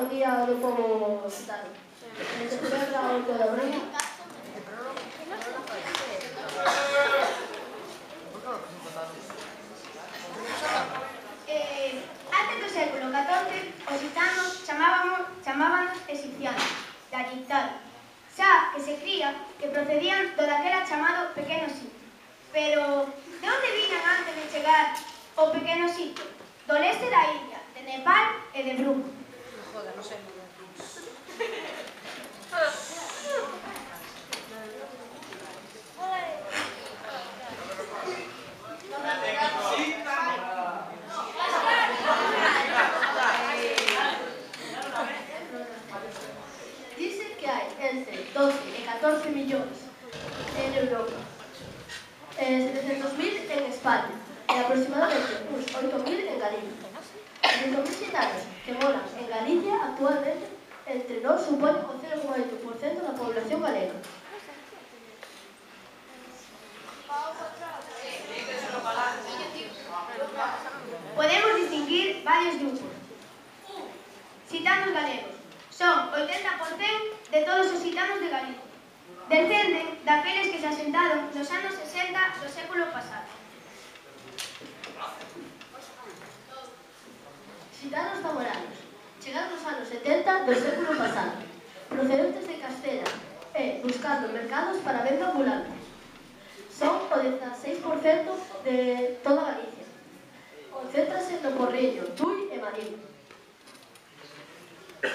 Día do Pobo Gitano. Se celebra o 8 de abril. Antes do século XIV, os gitanos chamábanos egipcianos, da dictada, xa que se cría que procedían do daquela chamado Pequeno Egipto. Pero, de onde viñan antes de chegar o Pequeno Egipto? Do leste da India, de Nepal e de Bruma. Joder, non sei. Dice que hai entre 12 e 14 millóns en Europa, 700.000 en España e aproximadamente uns 8.000 en Galicia. Os 5.000 gitanos que moran en Galicia actualmente entre nós suponen o 0,8% da población galega. Podemos distinguir varios grupos. Xitanos galegos. Son 80% de todos os xitanos de Galicia. Descenden daqueles que se asentaron nos anos 60 do século pasado. Xitanos zamoranos chegaron nos anos 70 do século pasado, procedentes de Castela e buscando mercados para venda ambulante. Son o 16% de toda Galicia. Concéntrase no Porriño, Tui e Marín. 3.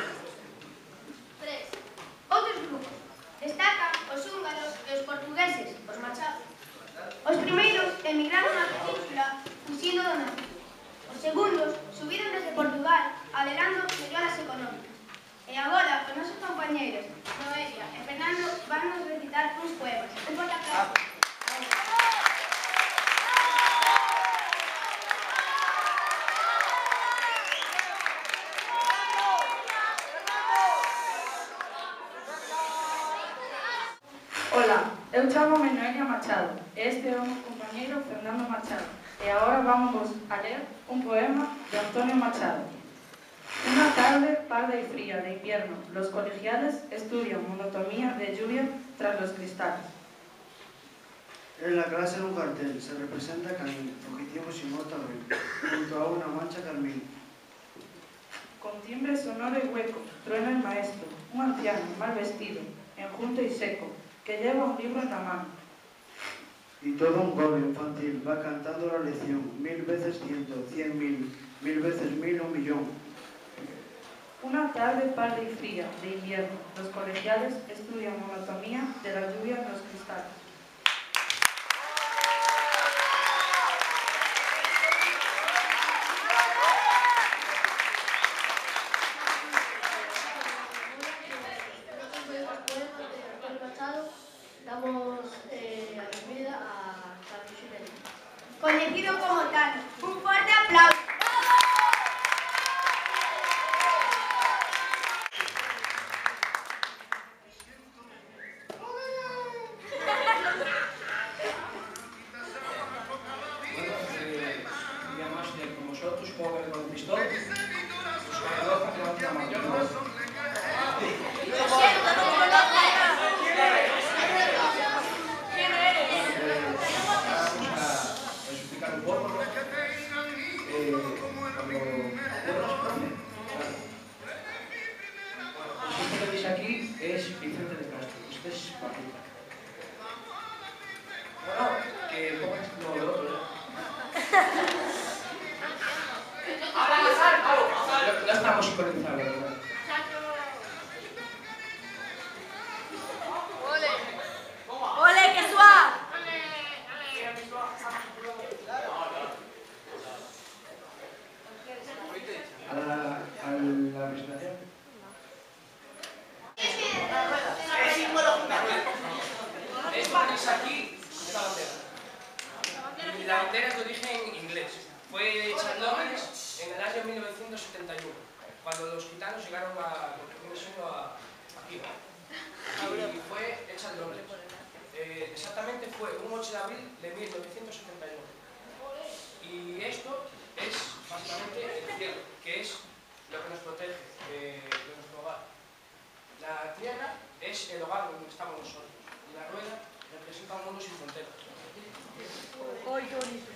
Outros grupos. Destacan os húngaros e os portugueses, os machados. Os primeiros emigraron á península fuxindo do nazi. Os segundos subiron desde Portugal alegando melloras económicas. E agora os nosos compañeiros Noelia e Fernando van nos recitar uns poemas. Un forte aplauso. Ola, eu chamo-me Noelia Machado e este é o meu compañeiro Fernando Machado e agora vamos a ler un poema de Antonio Machado. Una tarde parda y fría de invierno, los colegiales estudian monotonía de lluvia tras los cristales. En la clase de un cartel se representa Caín, objetivo sin nota junto a una mancha carmín. Con timbre sonoro y hueco, truena el maestro, un anciano mal vestido, enjunto y seco, que lleva un libro en la mano. Y todo un coro infantil va cantando la lección, 1000 veces 100, 100.000, 1000 veces 1000, 1.000.000. Una tarde parda y fría de invierno, los colegiales estudian monotonía de la lluvia en los cristales. Damos a bienvenida a Carlos Jiménez. Coñecido como tal. Un forte aplauso. Supongo que con el pistón, la mayor, explicar un poco, ¿no? Esto que veis aquí es Vicente de Castro, este es Paquita. Bueno, que pongas como lo otro, ¿no? No estamos sincronizados, ¿verdad? ¡Ole, qué suave! A la presentación. Esto que tenéis aquí es la bandera. Y la bandera es de origen inglés. Fue hecha en Londres en el año 1971, cuando los gitanos llegaron a lo que viene siendo aquí. Y fue hecha en Londres. Exactamente fue un 8 de abril de 1971. Y esto es básicamente el cielo, que es lo que nos protege. La tierra es el hogar donde estamos nosotros y la rueda representa un mundo sin fronteras. ¡Ay, qué bonito!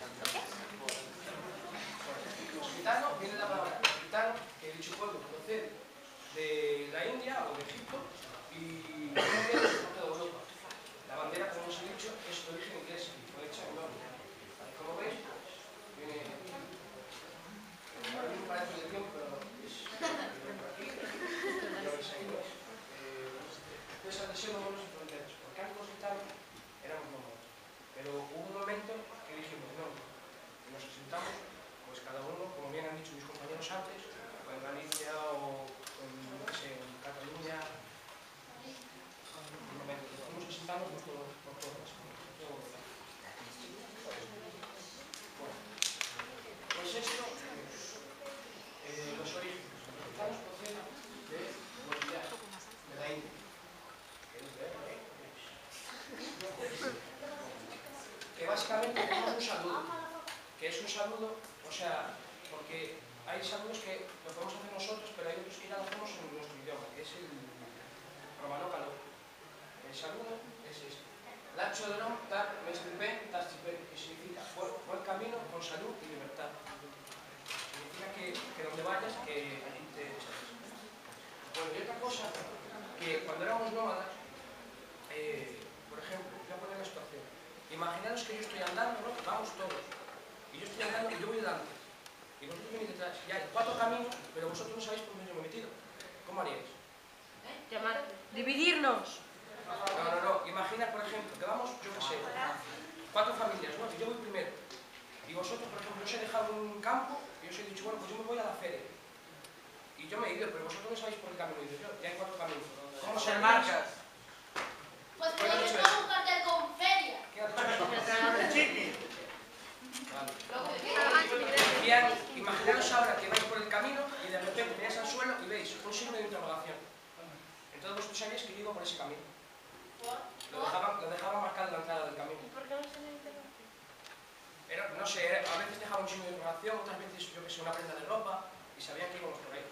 Los gitanos, viene la palabra gitano, que dicho pueblo procede de la India o de Egipto y no viene del norte de Europa. La bandera, como os he dicho, es de origen inglés y fue hecha en Londres. Como veis, viene... Ahora mismo parece de tiempo, pero es por aquí. Lo veis ahí, ¿no? Esa adhesión de muros y fronteras, porque antes los gitanos éramos nómadas. Pero hubo un momento que dijimos, no, que nos asentamos, pues cada uno, como bien han dicho mis compañeros antes, o en Galicia o en, no sé, en Cataluña, un momento, que fuimos asentando por todas. Pues esto, los orígenes. Los gitanos proceden de Bolivia, de la India. Que básicamente tenemos un saludo, que es un saludo, o sea, porque hay saludos que lo podemos hacer nosotros, pero hay otros que ya lo hacemos en nuestro idioma, que es el romano caló. El saludo es este. Lacho de nom, tar, mestipen, tastipen, que significa buen camino, con salud y libertad. Significa que donde vayas, que allí te sales. Bueno, y otra cosa, que cuando éramos nómadas, por ejemplo, voy a poner la situación. Imaginaros que yo estoy andando, ¿no? Vamos todos. Y yo estoy andando y yo voy delante. Y vosotros venís detrás. Y hay 4 caminos, pero vosotros no sabéis por dónde yo me he metido. ¿Cómo haríais? Llamar. Dividirnos. No. Imagina, por ejemplo, que vamos, yo qué sé, 4 familias, ¿no? Y yo voy primero. Y vosotros, por ejemplo, os he dejado un campo y os he dicho, bueno, pues yo me voy a la feria. Y yo me he ido, pero vosotros no sabéis por qué camino he ido yo. Y hay 4 caminos. ¿Cómo se marcas? Pues que les pongo un cartel con feria. ¿Qué has dicho? Vale. Imaginaros ahora que vais por el camino y de repente miráis al suelo y veis un signo de interrogación. Entonces vosotros sabéis que yo iba por ese camino. Lo dejaba marcado en la entrada del camino. ¿Por qué no se le interrumpe? No sé, a veces dejaba un signo de interrogación, otras veces yo que sé, una prenda de ropa y sabían que íbamos por ahí.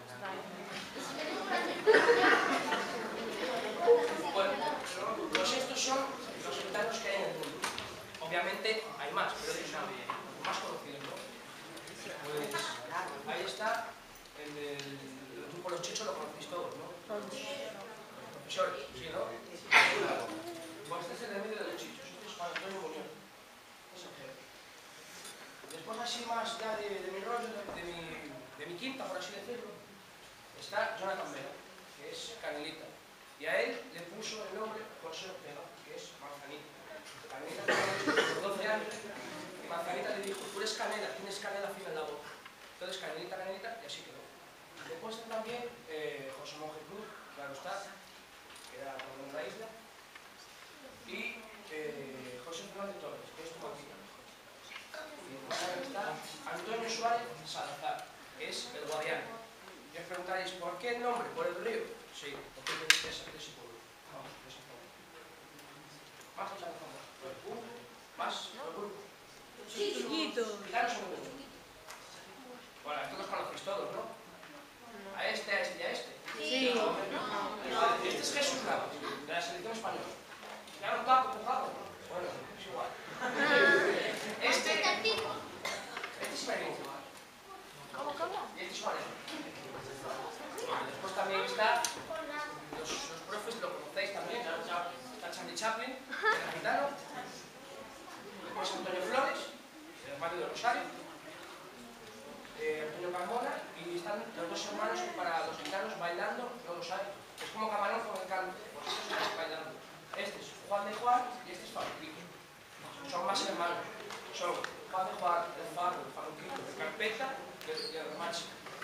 Bueno, pues estos son los gitanos que hay en el mundo. Obviamente hay más, pero ellos son los más conocidos, ¿no? Pues ahí está el grupo Los Chichos, lo conocéis todos, ¿no? Los profesores, ¿sí, no? Pues este es el medio de Los Chichos, este es Juan Antonio Muñoz. Es el jefe. Después así más ya de mi rollo, de mi quinta, por así decirlo, está Jonathan Vela, que es Canelita. Y a él le puso el nombre José Ortega, que es Manzanita. Canelita tenía 12 años y Manzanita le dijo, tú eres canela, tienes canela fina en la boca. Entonces Canelita, y así quedó. Después también José Monje Cruz, claro está, que era de la isla, y José Fernández Torres, que es tu máquina. Y después está Antonio Suárez Salazar, que es el Guadiano. Y os preguntaréis, ¿por qué el nombre? ¿Por el río? Sí, porque es de ese pueblo. Vamos, de ese pueblo. Más allá de famoso. Más los grupos. Chiquitos. Gitanos son grupos. Bueno, estos los conocéis todos, ¿no? A este y a este. Sí. Este es Jesús Navas, de la selección española. ¿Ya no está convocado? Bueno, es igual. Este es Benito. Y este es Juárez. Después también está los profes, lo conocéis también, está Charlie Chaplin, el gitano. Después Antonio Flores, el Mario de Rosario. Antonio Carmona, y están los dos hermanos que para los gitanos bailando no los hay. Es como Camarón con el canto, pues estos están bailando. Este es Juan de Juan y este es Faruquito. Son más hermanos. Son Juan de Juan, el Faruquito, el Carpeta y el Remache.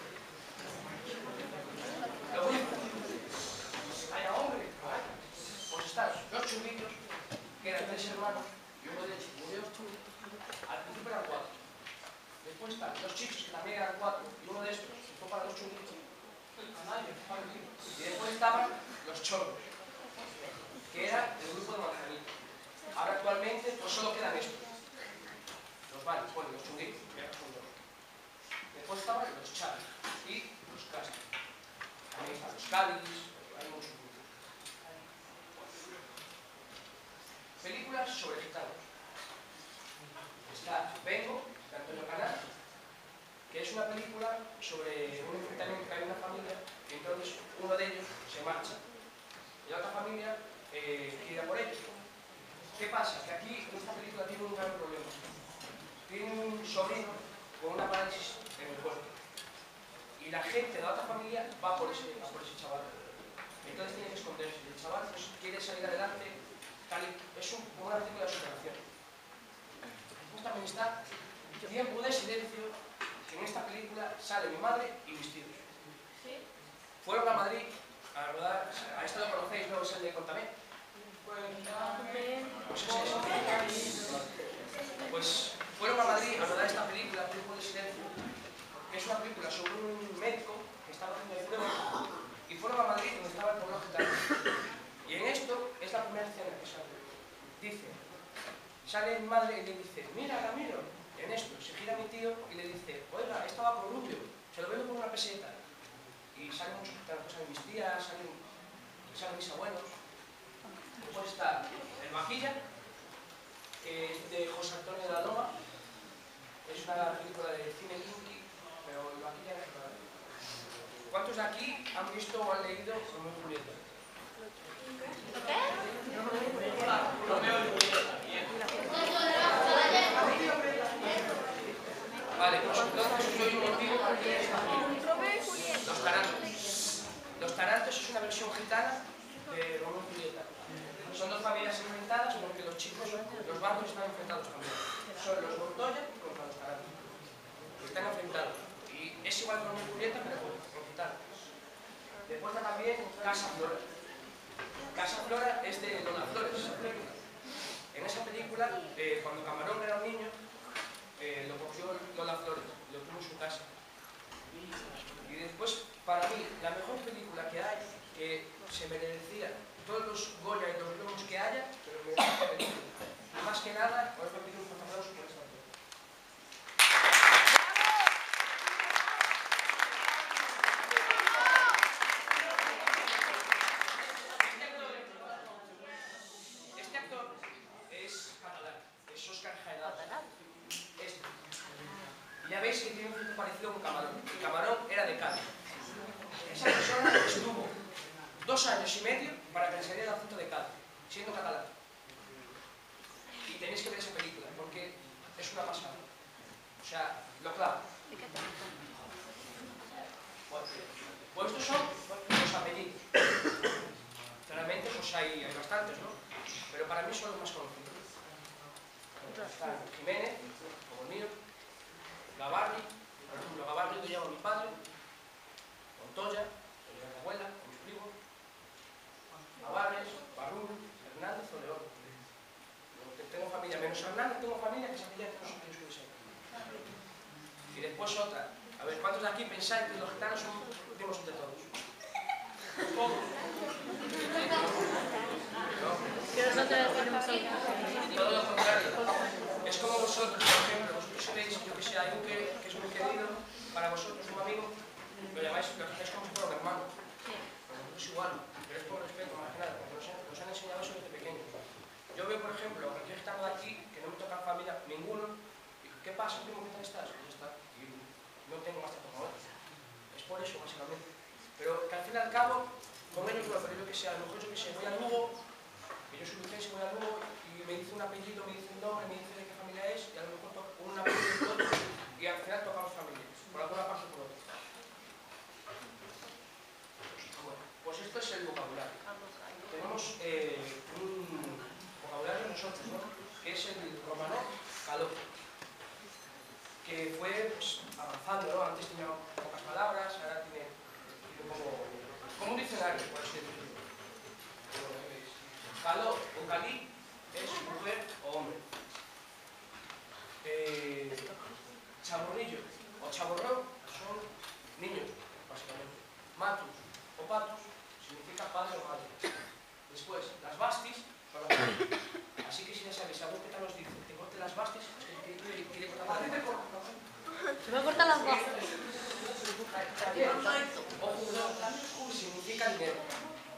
Luego, hay hombre, pues están los chunguitos, que eran 3 hermanos, y uno de ellos murió. Al principio eran 4. Después están los chichos, que también eran 4, y uno de estos se fue para los chunguitos. Y después estaban los chorros, que era el grupo de Manzanita. Ahora actualmente pues solo quedan estos. Los varios, bueno, los chunguitos, que ya son 2. Después estaban los chavis y los castros. También están los cáliz, hay mucho. Películas sobre gitanos. Está Vengo, de Antonio Canal, que es una película sobre un enfrentamiento que hay en una familia, y entonces uno de ellos se marcha y la otra familia quiere ir a por ellos. ¿Qué pasa? Que aquí esta película tiene un gran problema. Tiene un sobrino con una parálisis en el cuerpo y la gente de la otra familia va por ese chaval. Entonces tiene que esconderse. El chaval pues, quiere salir adelante, es como una película de superación. Después también está Tiempo de Silencio, que en esta película sale mi madre y mis tíos. Fueron a Madrid a rodar, a esto lo conocéis, ¿no? Es el de Contame. Pues fueron a Madrid a rodar esta película, Tiempo de Silencio, que es una película sobre un médico que estaba haciendo pruebas, y fueron a Madrid donde estaba el pueblo gitano. Y en esto es la primera escena que sale. Dice, sale mi madre y le dice, mira Ramiro, en esto, se gira mi tío y le dice, oiga, esto va por rubio, se lo vendo por una peseta. Y salen muchos gitanos, salen mis tías, salen mis abuelos. Después está El Vaquilla, que es de José Antonio de la Loma. Es una película de cine kinky, pero El Vaquilla es raro. ¿Cuántos de aquí han visto o han leído Romeo y Julieta? Romeo y Julieta. Vale, pues entonces os doy un motivo para que esta película. Los Tarantos. Los Tarantos es una versión gitana de Romeo y Julieta. Son dos familias enfrentadas porque los chicos, los barcos están enfrentados también. Son los Montoya contra los Tarantos. Están enfrentados. Y es igual que Romeo y Julieta, pero con gitanos. Después está también Casa Flora. Casa Flora es de Lola Flores, esa película. En esa película, cuando Camarón era un niño, lo cogió Lola Flores, lo tuvo en su casa. Y después, para mí, la mejor película que hay, que se merecía todos los Goya y los Globos que haya, pero me da esta película. Y más que nada, os voy a pedir un fuerte aplauso por esta película. Este actor es catalán, es Óscar Jaenada. Y ya veis que tiene un punto parecido con Camarón. Y Camarón era de Cádiz. Esa persona estuvo 2 años y medio para que le saliera el acento de Cádiz, siendo catalán. Y tenéis que ver esa película, porque es una pasada. O sea, lo clavo. Pues estos son los apellidos. Claramente pues hay bastantes, ¿no? Pero para mí son los más conocidos. Están Jiménez, como el mío, Gavarri, por ejemplo, Gavarri lo llamo a mi padre, Montoya, el de mi abuela, a mis primos, Navarres, Barrún, Hernández o León. Tengo familia, menos Hernández, tengo familia que se apellida que no sé quién es. Y después otra. A ver, ¿cuántos de aquí pensáis que los gitanos son primos entre todos? ¿Cómo? Todo lo contrario. Es como vosotros, por ejemplo, vosotros sabéis, yo que sé, hay un que es muy querido para vosotros, un amigo, lo llamáis, lo hacéis como si fuera un hermano. Es igual, pero es por respeto más que nada, porque nos han enseñado eso desde pequeños. Yo veo, por ejemplo, a cualquier gitano de aquí, que no me toca familia, ninguno, y ¿qué pasa, primo? ¿Qué tal estás? Y ya está. Y no tengo más tiempo con otros. Es por eso, básicamente. Pero que al fin y al cabo, con ellos no, pero yo que sé, a lo mejor yo que sé, voy a Lugo, que yo soy lucense, voy a Lugo, y me dice un apellido, me dice un nombre, me dice de qué familia es, y a lo mejor toco un apellido y otro, y al final tocamos familia, por alguna parte o por otra. Bueno, pues esto es el vocabulario. Tenemos un vocabulario nosotros, ¿no? Que es el romano caló, que fue pues, avanzando, ¿no? Antes tenía pocas palabras, ahora tiene como un diccionario, por así decirlo. Caló o calí es mujer o hombre. Chaborrillo o chaborrón son niños, básicamente. Matus o patus significa padre o madre. Después, las bastis son los padres. Así que si ya sabéis, algún que nos dice, te corte las bastis, es que quiere cortar las bastis. Se me cortan las bastis. O judón significa dinero.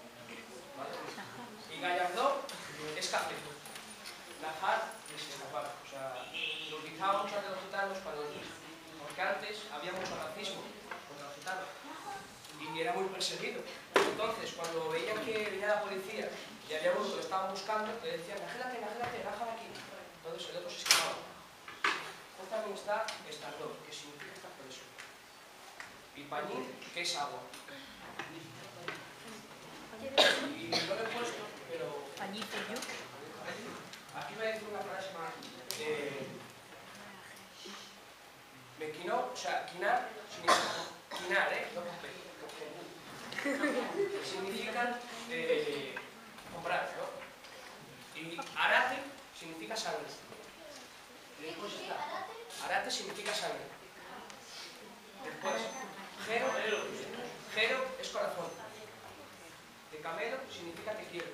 Y Gallardón es café. Najar es escapar. O sea, lo utilizaban muchos de los gitanos porque antes había mucho racismo contra los gitanos y era muy perseguido. Entonces, cuando veían que venía la policía y había uno que lo estaban buscando, le decían, nagélate, bájame aquí. Entonces el otro se escapaba. Entonces también está estardor, que significa estar preso. Y pañín, que es agua. Y no lo he puesto, pero... Pañito yo. Aquí voy a decir una frase más. Me quinó, o sea, quinar significa... Quinar, no comprar. Significa comprar, ¿no? Y arate significa sangre. Después está... Arate significa sangre. Después, jero es corazón. De camelo significa te quiero.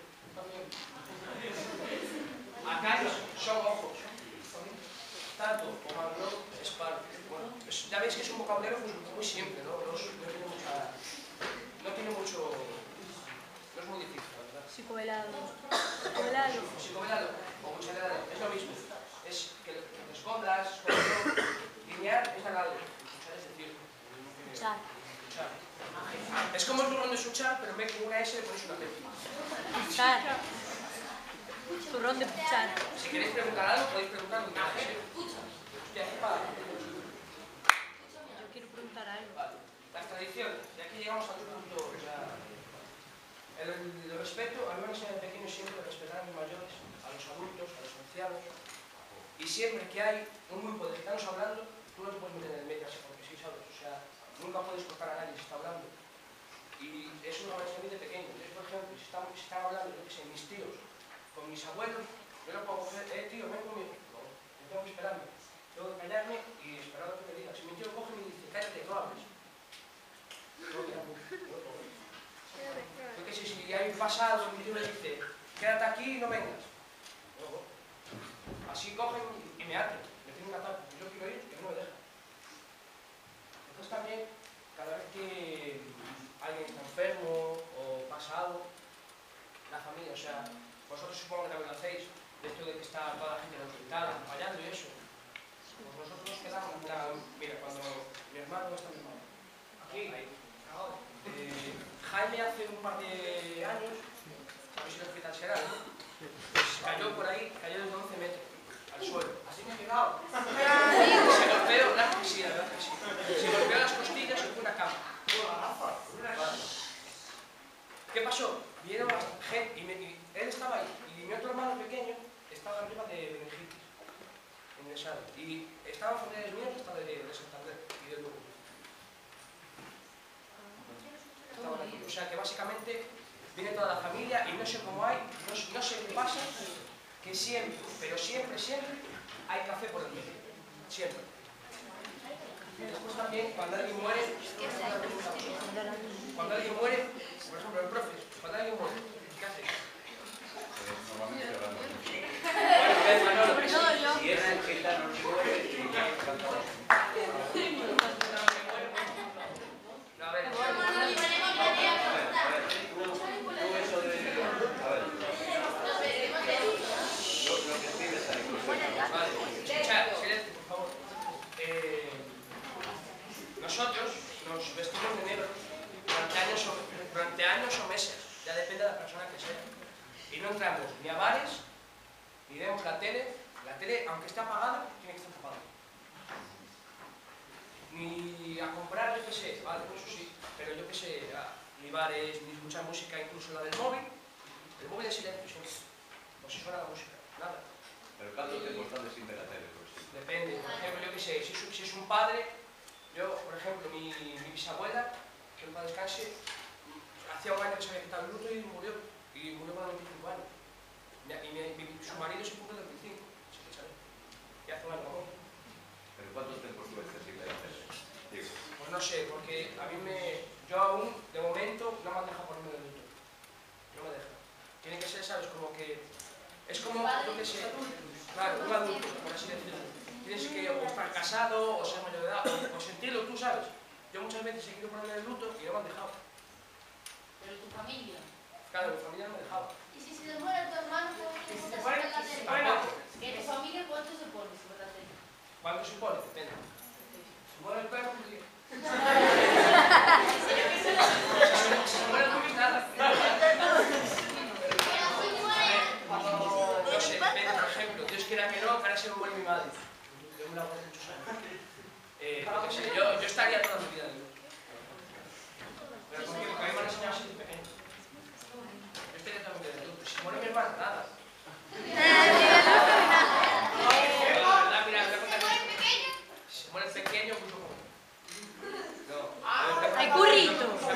Acarios son ojos. Tato o maglón es palo. Bueno, pues ya veis que es un vocabulario muy simple, ¿no? No tiene mucho... No es muy difícil, la verdad. Psicovelado. Psicovelado o cucharado es lo mismo. Es que te escondas, linear es al lado. Es decir, Puchar. es como el turrón de suchar, pero en vez de una S le pones una P. Puchar. Turrón de puchar. Si queréis preguntar algo, podéis preguntar lo que queráis. Yo quiero preguntar algo. Vale. Las tradiciones. Y aquí llegamos al punto. El respeto, a mí me enseñan de pequeño siempre a respetar a los mayores, a los adultos, a los ancianos. Y siempre que hay un grupo de gitanos hablando, tú no te puedes meter en el medio así porque sí, ¿sabes? O sea, nunca puedes cortar a nadie si está hablando. Y eso me lo enseñan de pequeño. Entonces, por ejemplo, si están hablando, yo qué sé, mis tíos, con mis abuelos, yo no puedo coger, tío, ven conmigo. No, yo tengo que esperarme. Tengo que callarme y esperar lo que me diga. Si mi tío coge y me dice, cállate, no hables. No queda mucho. Yo qué sé, si hay un pasado, mi tío me dice, quédate aquí y no vengas. No. Así cogen y me aten, me tienen un ataque. Yo quiero ir y no me dejan. Entonces también, cada vez que alguien está enfermo o pasa algo, la familia, o sea, vosotros supongo que también lo hacéis, de esto de que está toda la gente en el hospital, acompañando y eso. Pues nosotros nos quedamos, mira, cuando mi hermano, ¿dónde está mi hermano? Aquí, ahí. Jaime hace un par de años, sabéis si el hospital será, ¿no? Pues cayó por ahí, cayó de 11 metros al suelo. Así me he quedado. Se golpeó, la verdad que sí. Se golpeó las costillas y fue una cama. Vale. ¿Qué pasó? Vieron a gente y él estaba ahí y mi otro hermano pequeño estaba arriba de meningitis, en el Sado. Y estaban familiares míos hasta de Santander y de Lugo. O sea que básicamente viene toda la familia y no sé cómo hay, no sé qué pasa, que siempre, pero siempre hay café por el medio. Siempre. Después también, cuando alguien muere, por ejemplo, el profe, cuando alguien muere, ¿qué hace? Normalmente llorando. Bueno, Manolo, Si era el gitano, no muere, y cantaba. no, a ver, Tú eso de... A ver. Lo que escribes ahí. vale, escuchad, silencio, por favor. Nosotros nos vestimos de negro durante años o meses, ya depende de la persona que sea. Y no entramos ni a bares, ni vemos la tele, aunque esté apagada, tiene que estar apagada. Ni a comprar, yo qué sé, vale, eso sí, pero yo qué sé, ni bares, ni escuchar música, incluso la del móvil. El móvil es silencio, siempre. No se suena la música, nada. Pero ¿cuánto tiempo estás sin ver la tele? Depende, por ejemplo, yo qué sé, si es un padre, yo, por ejemplo, mi bisabuela, que en paz descanse, hacía un año que se había quitado el luto y murió con 95 años. Y su marido se cumple 25, así que sabes, y hace un año mejor. ¿Pero cuánto tiempo estuviste sin ver la tele? Digo. Pues no sé, porque a mí yo aún, de momento, no me han dejado ponerme de luto. No me dejan. Tiene que ser, ¿sabes? Como que... Es como, yo qué sé, claro, un adulto, por así decirlo. Tienes que o estar casado, o ser mayor de edad, o sentirlo tú, ¿sabes? Yo muchas veces he querido ponerme de luto y no me han dejado. Pero tu familia. Claro, mi familia no me dejaba. ¿Y si se te muere tu hermano, cómo te se te juntas muere, en la si se tele? muere, ¿En tu familia cuánto se pone sobre la tele? ¿cuánto supone? Depende. Si muere el perro, pues sí. Si se muere el Luis, nada. No sé, depende, por ejemplo, Dios quiera que no, que ahora se me muere mi madre. Yo me la aguanto muchos años. Lo que sé, yo estaría toda mi vida libre. Pero porque a mí me han enseñado así de pequeño. Yo estaría toda mi vida libre. Si muere mi hermano, nada. Si se muere el pequeño, mucho mejor. No. ¡Ay, currito! Voy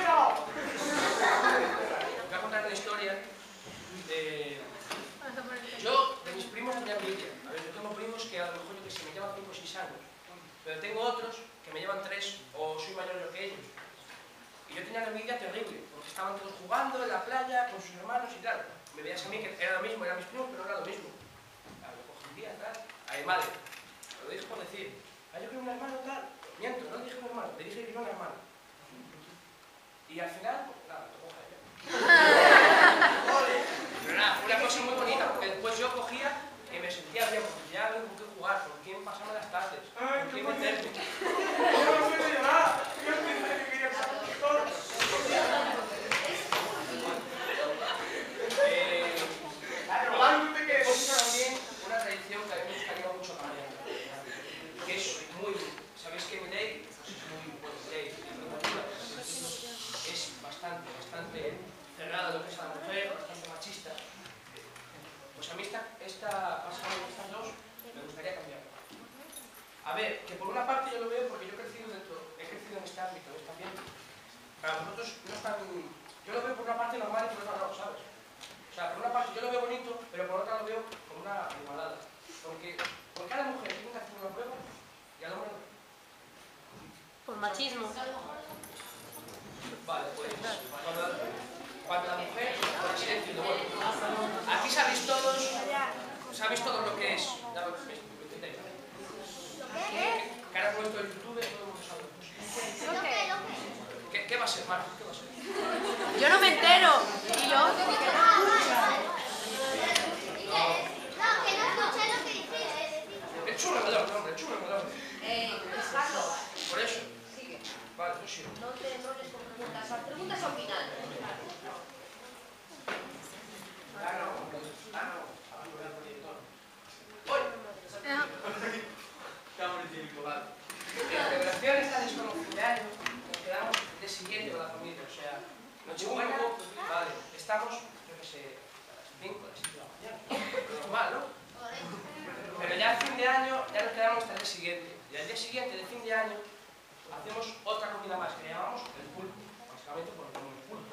a contar una historia de... Yo, de mis primos, tenía envidia. A ver, yo tengo primos que a lo mejor yo que sé, me llevan 5 o 6 años. Pero tengo otros que me llevan 3 o soy mayor yo que ellos. Y yo tenía una envidia terrible, porque estaban todos jugando en la playa con sus hermanos y tal. Me veías a mí que era lo mismo, eran mis primos, pero no era lo mismo. Claro, lo cogí un día, tal. A mi madre. Lo dije por decir, yo quiero un hermano tal. Miento, no le dije un hermano, le dije que quería un hermano. Y al final, pues nada, tocó a ella. Pero nada, fue una cosa muy bonita, porque después yo cogía y me sentía bien, porque ya no con qué jugar, con quién pasarme las tardes, con quién meterme. Después también una tradición que a mí me gustaría mucho cambiar, que es muy, ¿sabéis que mi ley? Pues es muy buena ley, es bastante cerrada lo que es a la mujer, bastante machista. Pues a mí estas dos me gustaría cambiar. A ver, que por una parte yo lo veo porque yo he crecido en este ámbito, en este ambiente. Para vosotros no es tan... Yo lo veo por una parte normal y por otra no, ¿sabes? O sea, por una parte yo lo veo bonito, pero por otra lo veo como una animalada. Porque a la mujer tiene que hacer una prueba y al hombre no. Por machismo. Vale, pues cuando la mujer, por así decirlo, bueno, aquí sabéis todos lo que es. Ya lo entendéis. Que ahora con esto del YouTube todo el mundo sabe lo que es. ¿Qué va a ser, Marco? ¿Qué va a ser? Yo no me entero. ¿Y yo? El churremador, hombre, el churremador. Carlos, Por eso. sigue. Vale, yo sí. No les con preguntas. Las preguntas al final. En relación a esta desconocida de año, nos quedamos de siguiente con la familia, o sea, Nochebuena, vale, estamos, yo qué sé, a las 5, a las 6 de la mañana, normal, ¿no? Pero ya al fin de año, ya nos quedamos hasta el día siguiente, y al día siguiente del fin de año, hacemos otra comida más, que llamamos el pulpo, básicamente porque comemos pulpo.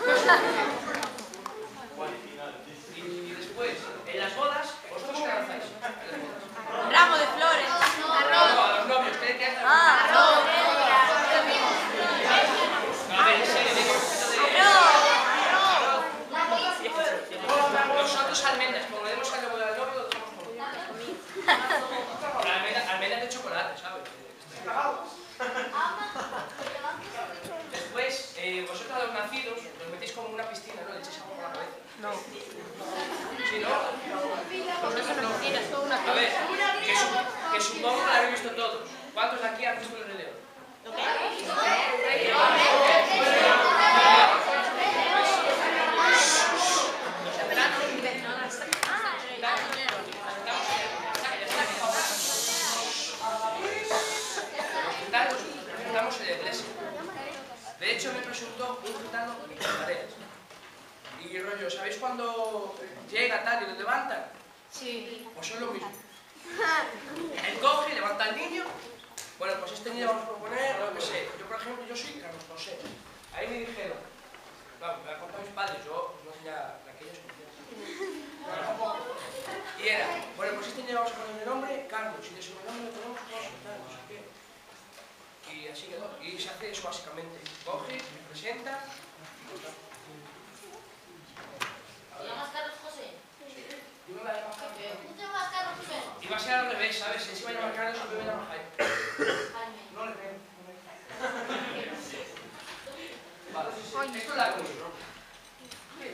Y después, en las bodas, ¿vosotros qué lanzáis? Un ramo de flores. No, a los novios, ¿qué hacen? Ah, No, a ver, en serio, digo, nosotros almendras, como le demos al novio al novio, lo dejamos con almendras de chocolate, ¿sabes? Después, vosotros a los nacidos, los metéis como en una piscina, ¿no? Le echáis agua por la cabeza. no. ¿Sí, no? Pues eso no tiene, es una A ver, que supongo que lo habéis visto todos. ¿Cuántos de aquí han visto el Rey León? ¿Lo qué? Estamos en la iglesia. De hecho, me presentó un gitano con tareas. Y rollo, ¿sabéis cuando llega tal y lo levantan? Sí. Pues son lo mismo. Él coge, levanta al niño. Bueno, pues este niño vamos a proponer, lo que sé. Yo, por ejemplo, yo soy Carlos José. Ahí me dijeron, claro, me lo han contado mis padres, yo no tenía aquellas confianza. Y era, bueno, pues este niño vamos a poner de nombre Carlos, y de sobrenombre le ponemos José, tal, no sé qué. Y así quedó. Y se hace eso básicamente. Coge, me presenta. ¿Te llamas Carlos José? Yo me la llamo Jaime. ¿Tú te llamas Carlos José? Y va a ser al revés, ¿sabes? Él se va a llamar Carlos y yo me llamo Jaime. No le creo. Vale. Esto es la cruz, ¿no?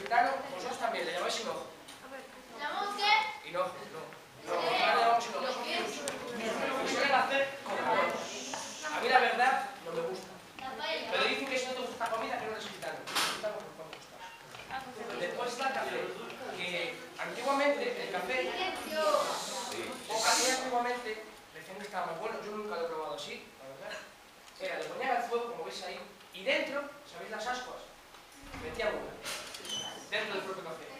gitano, vosotros también, le llamáis hinojo. ¿Llamamos qué? Hinojo, no. No, nosotros le llamamos hinojo. Y suelen hacer con arroz. A mí la verdad no me gusta. Pero dicen que si no te gusta esta comida, que no eres gitano. Los gitanos nos pueden gustar. Después está el café. Que antiguamente el café... Antiguamente decían que estaba más bueno. Yo nunca lo he probado así, la verdad. Era, le ponían al fuego, como veis ahí. Y dentro, ¿sabéis las ascuas? Metían una. Dentro del propio café.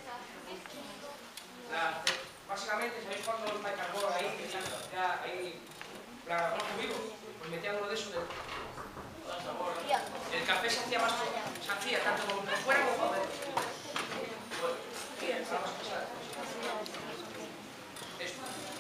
Básicamente, ¿sabéis cuando hay carbón ahí? Que ya ahí... La rojo vivo. Pues metían uno de esos dentro. El café se hacía más... Se hacía tanto como por fuera como por dentro. Bueno, bien, vamos a pasar. Esto.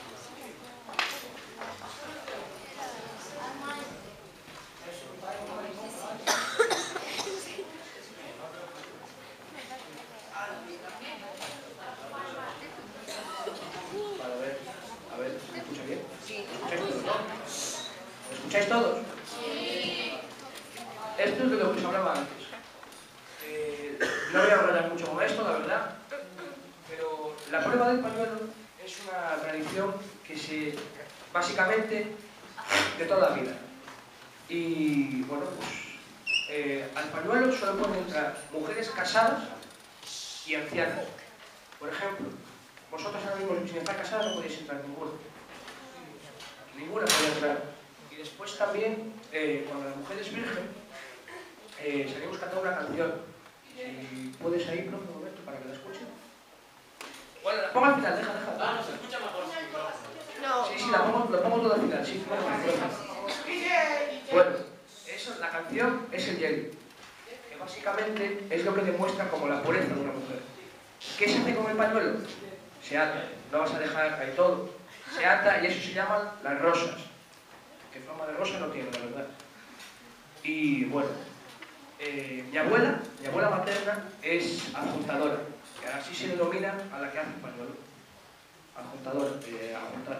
A ver, ¿me escucha bien? Sí. ¿Me escucháis todos? Sí. Esto es de lo que os hablaba antes. No voy a hablar mucho con esto, la verdad, pero la prueba del pañuelo es una tradición que se, básicamente, de toda la vida. Y, bueno, pues, al pañuelo solo pueden entrar mujeres casadas y ancianas. Por ejemplo, vosotros ahora mismo, sin estar casadas, no podéis entrar ninguna. Ninguna puede entrar. Y después también, cuando la mujer es virgen, salimos cantando una canción. Si puedes ahí, profe, un momento, para que la escuchen. Bueno, la pongo al final, deja. Ah, no se escucha mejor. No. Sí, la pongo toda al final, sí. Bueno, eso, la canción es el hielo, que básicamente es lo que demuestra como la pureza de una mujer. ¿Qué se hace con el pañuelo? Se ata, no vas a dejar ahí todo. Se ata y eso se llaman las rosas. ¿Qué forma de rosa no tiene, la verdad? Y bueno, mi abuela materna es adjuntadora, que así se denomina a la que hace el pañuelo. Adjuntadora, adjuntar.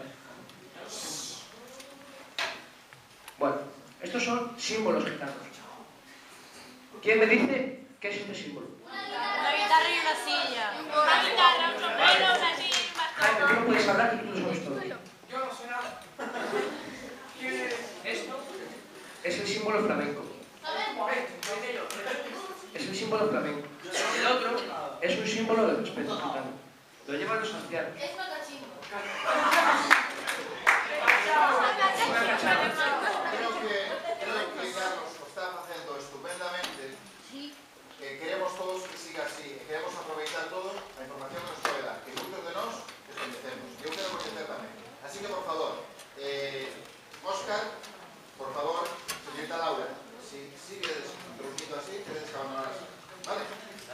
Bueno, estos son símbolos gitanos. ¿Quién me dice qué es este símbolo? Una guitarra y una silla. Una guitarra, un sombrero, una silla y un bastón. Jaime, tú no puedes hablar que tú lo sabes todo. Yo no sé nada. Esto es el símbolo flamenco. Es el símbolo flamenco. El otro es un símbolo de respeto gitano. Lo llevan los ancianos. Es macachino. Creo que Carlos lo está haciendo estupendamente. Queremos todos que siga así. Queremos aprovechar todos la información que nos puede dar. Que muchos de nos desconocemos. Yo quiero conocer también. Así que, por favor, Óscar, por favor, señorita Laura, si sigues introduciendo así, tienes que abandonar así. ¿Vale?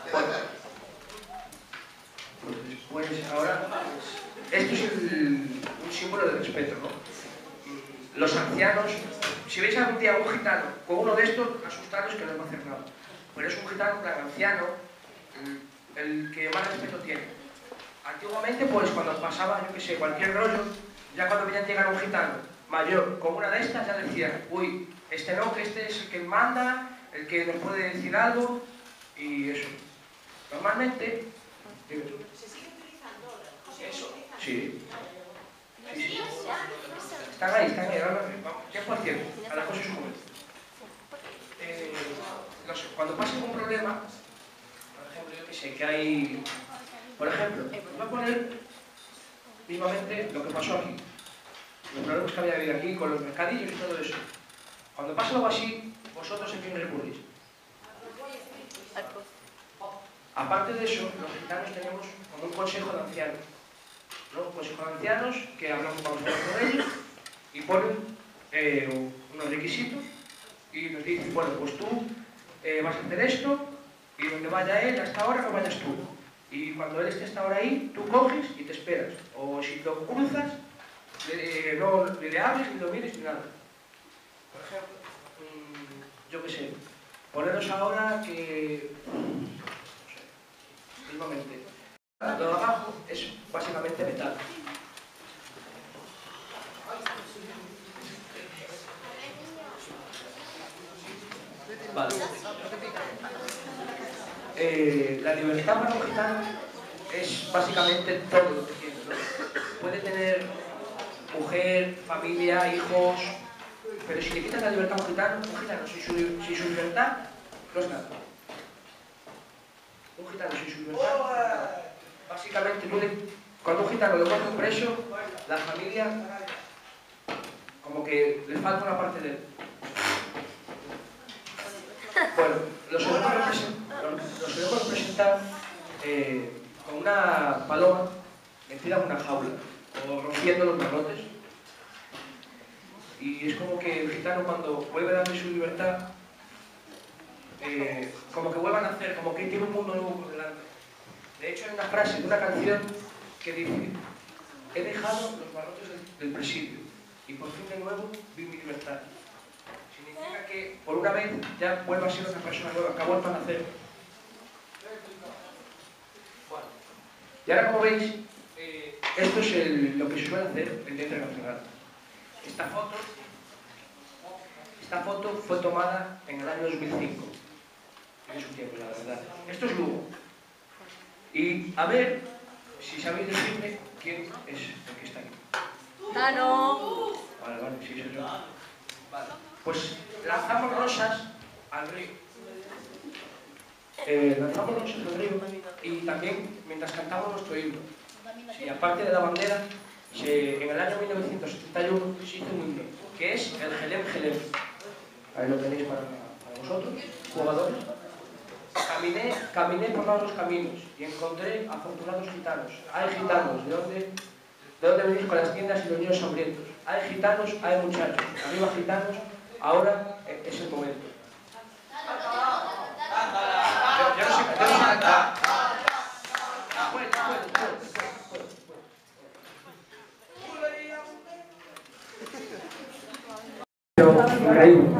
Pues ahora, esto es un símbolo de respeto, ¿no? Los ancianos, si veis algún día un gitano con uno de estos, asustaros que no va a hacer nada. Pero es un gitano tan anciano, el que más respeto tiene. Antiguamente, pues cuando pasaba, yo qué sé, cualquier rollo, ya cuando veían llegar un gitano mayor con una de estas, ya decían, uy, este no, que este es el que manda, el que nos puede decir algo, y eso. Normalmente... ¿Se sigue utilizando ahora? Eso, sí. Sí. Están ahí, ahora vamos, ya por cierto, a la cosa es como cuando pasa un problema, por ejemplo, yo que sé, que hay... Por ejemplo, voy a poner mismamente lo que pasó aquí. Los problemas que había habido aquí con los mercadillos y todo eso. Cuando pasa algo así, vosotros ¿en quién recurrís? Aparte de eso, los gitanos tenemos como un consejo de ancianos. ¿No? Un consejo de ancianos que hablamos con ellos y ponen unos requisitos y nos dicen, bueno, pues tú vas a hacer esto y donde vaya él hasta ahora no vayas tú. Y cuando él esté hasta ahora ahí, tú coges y te esperas. O si lo cruzas, no le hables ni lo mires ni nada. Por ejemplo, yo qué sé, poneros ahora que... mismamente. Lo de abajo es básicamente metal. Vale. la libertad para un gitano es básicamente todo lo que tiene, ¿no? Puede tener mujer, familia, hijos, pero si le quitas la libertad a un gitano sin su libertad no es nada. Un gitano sin su libertad no es nada. Básicamente, cuando un gitano le muerde un preso, la familia como que le falta una parte de él. Bueno, los podemos presentar con una paloma metida en una jaula o rompiendo los barrotes. Y es como que el gitano, cuando vuelve a darle su libertad, como que vuelve a nacer, como que tiene un mundo nuevo por delante. De hecho, hay una frase de una canción que dice: he dejado los barrotes del presidio y por fin de nuevo vi mi libertad. Significa que por una vez ya vuelve a ser una persona nueva, que ha vuelto a nacer. Bueno, y ahora, como veis, esto es lo que se suele hacer en Teatro Nacional. Esta foto fue tomada en el año 2005. Tiene su tiempo, la verdad. Esto es Lugo. Y a ver si sabéis decirme quién es el que está aquí. ¡Ah, no! Vale, sí, soy yo. Vale. Pues lanzamos rosas al río. Y también mientras cantamos nuestro himno. Sí, aparte de la bandera, en el año 1971 se hizo un himno, que es el Gelem Gelem. Ahí lo tenéis para vosotros, jugadores. Caminé por todos los caminos y encontré afortunados gitanos. Hay gitanos, ¿de dónde venís con las tiendas y los niños hambrientos? Hay gitanos, hay muchachos. Arriba gitanos, ahora es el momento. Yo no sé cantar. Increíble.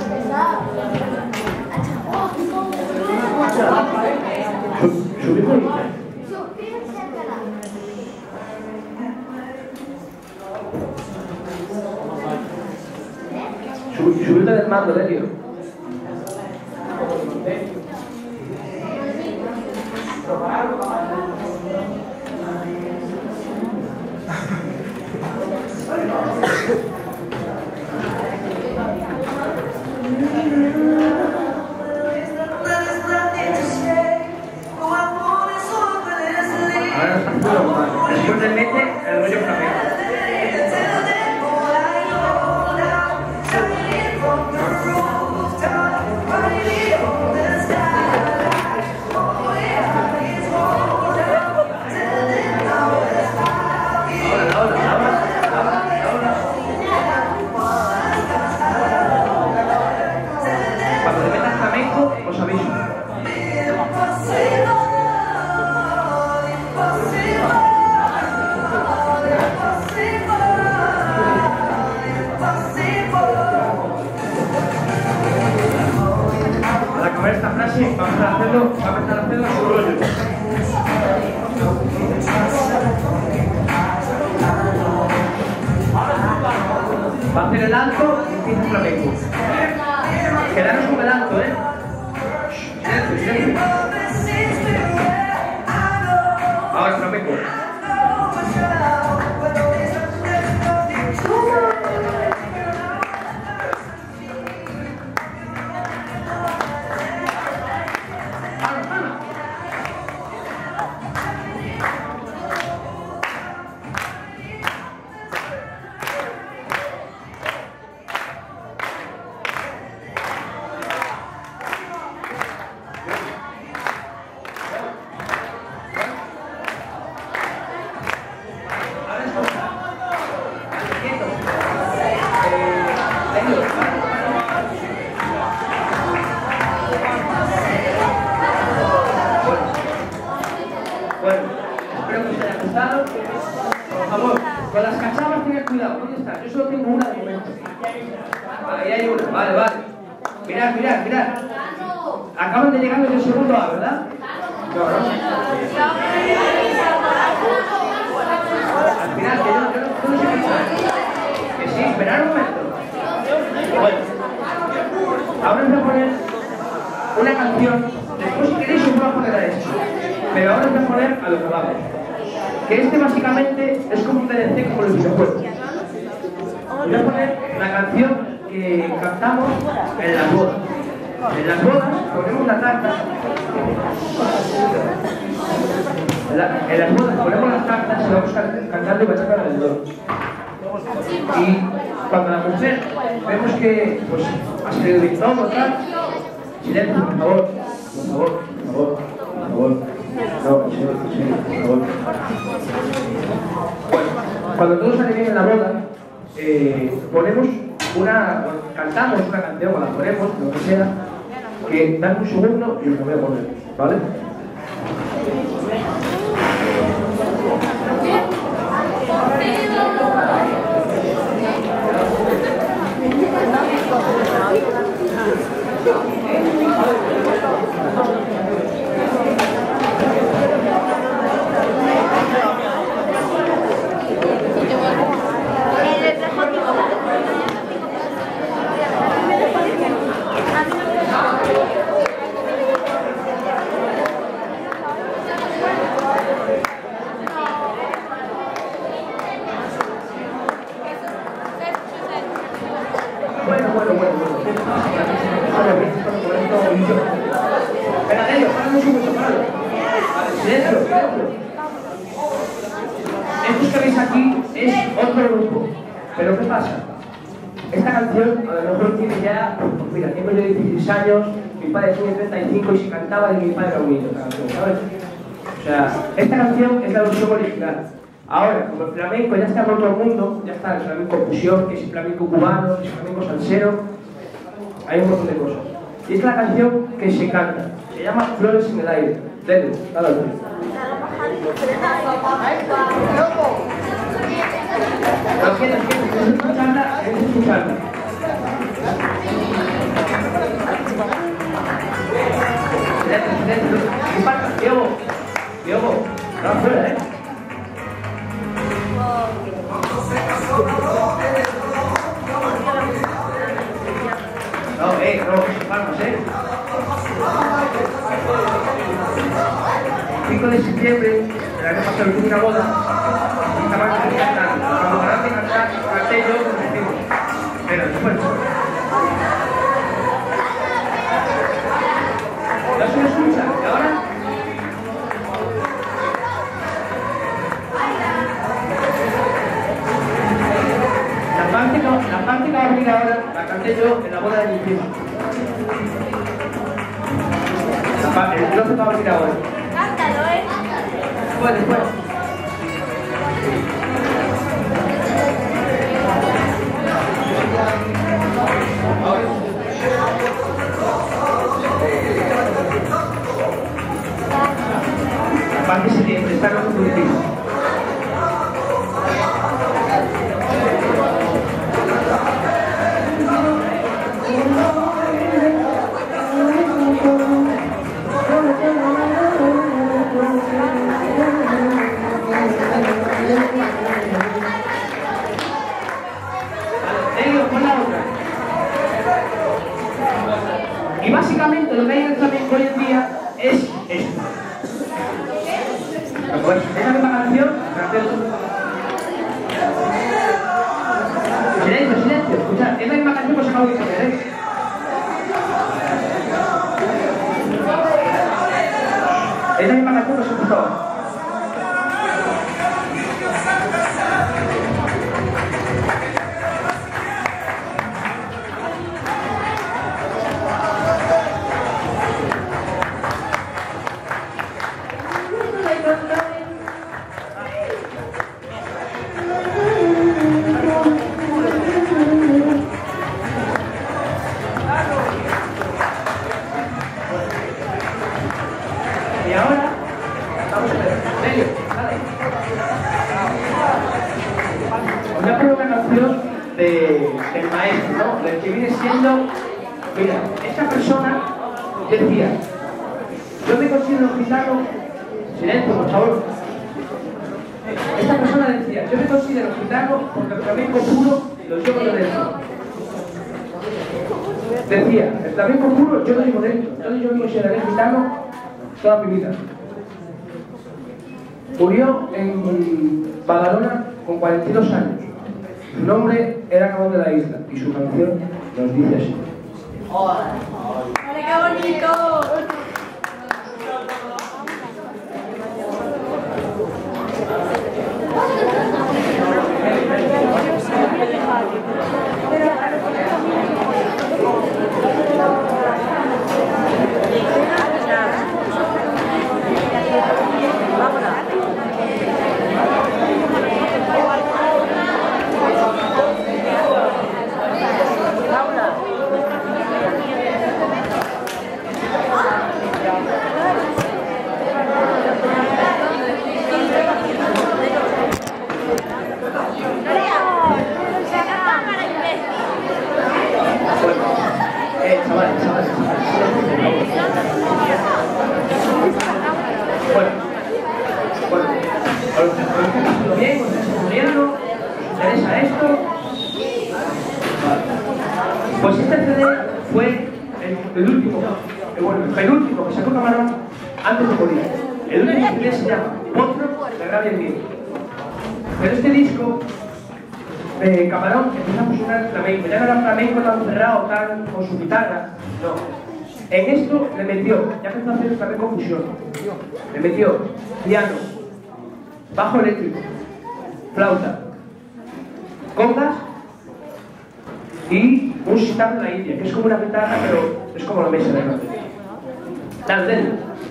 Subirte del mando, Delio. Después del mete, el rollo flamenco. Cuando le metas flamenco, os aviso. Para acabar esta frase, vamos a empezar a hacerlo a su rollo. Va a hacer el alto y empieza el flamenco. Quedaros con el alto, ¿eh? Silencio. Ahora flamenco. Bueno, espero que os haya gustado. Por favor, con las cachapas tened cuidado. ¿Dónde está? Yo solo tengo una de momento. Ahí hay una. Vale. Mirad. Acaban de llegar del segundo A, ¿verdad? No. Al final, que yo no sé qué está. Que sí, esperad un momento. Bueno, ahora os voy a poner una canción. Después, si queréis, os voy a poner Pero ahora os voy a poner a lo que vamos. Que este básicamente es como un DLC como los videojuegos. Os voy a poner la canción que cantamos en las bodas. En las bodas ponemos la carta. En las bodas ponemos las cartas y vamos cantando y bailando alrededor. Y cuando la mujer vemos que pues, ha salido bien todo, tal, silencio, por favor, por favor, por favor, por favor. No, sí, por favor. Bueno, cuando todo sale bien en la boda, cantamos una canción o la ponemos, lo que sea, que dan un segundo y os lo voy a poner, ¿vale? Estos que veis aquí es otro grupo, pero ¿qué pasa? Esta canción a lo mejor tiene ya, pues mira, tengo yo 16 años, mi padre tiene 35 y si cantaba de mi padre era un niño, ¿sabes? O sea, esta canción es la versión original. Ahora, como el flamenco ya está por todo el mundo, ya está el flamenco fusión, que es el flamenco cubano, que es el flamenco salsero, hay un montón de cosas. Y es la canción que se canta, se llama Flores en el aire. Dale, dale. No quieres escucharla, quieres escucharla. Silencio. ¿Qué pasa? Diogo, no afuera, ¿eh? No, palmas, ¿eh? 5 de septiembre, el año pasado tuve una boda y estaban cantando. Cuando pararon de cantar, canté yo, nos decimos. Pero después. ¿No se me escucha? ¿Y ahora? La parte que va a venir ahora la canté yo en la boda de mi prima. El trozo que va a venir ahora. Cántalo, Después. La parte siguiente está con tu prima. Y básicamente lo que hay en el flamenco hoy en día es esto. Pues es la misma canción. Silencio. Escuchad, es la misma canción que os acabo de poner, ¿eh? Es la misma canción que os he puesto ahora. Y ahora, vamos a ver, serio, dale. Os voy a poner una canción del maestro, ¿no? Del que viene siendo, mira, esta persona decía, yo me considero un gitano, silencio, por favor. Esta persona decía, yo me considero gitano porque el flamenco puro lo llevo yo dentro. Decía, el flamenco puro yo lo llevo dentro, entonces yo me consideraré gitano toda mi vida. Murió en Badalona con 42 años. Su nombre era Cabón de la Isla y su canción nos dice así. ¡Hola, qué bonito! Pues este CD fue el último, el penúltimo que sacó Camarón antes de morir. El último CD se llama Potro de Rabia y Miedo. Pero este disco, Camarón empieza a fusionar flamenco. Ya no era flamenco tan cerrado, tan con su guitarra, no. En esto le metió, ya empezó a hacer el flamenco fusión. Le metió piano, bajo eléctrico, flauta, congas y un sitar de la India, que es como una guitarra, pero es como la mesa de noche. Dale.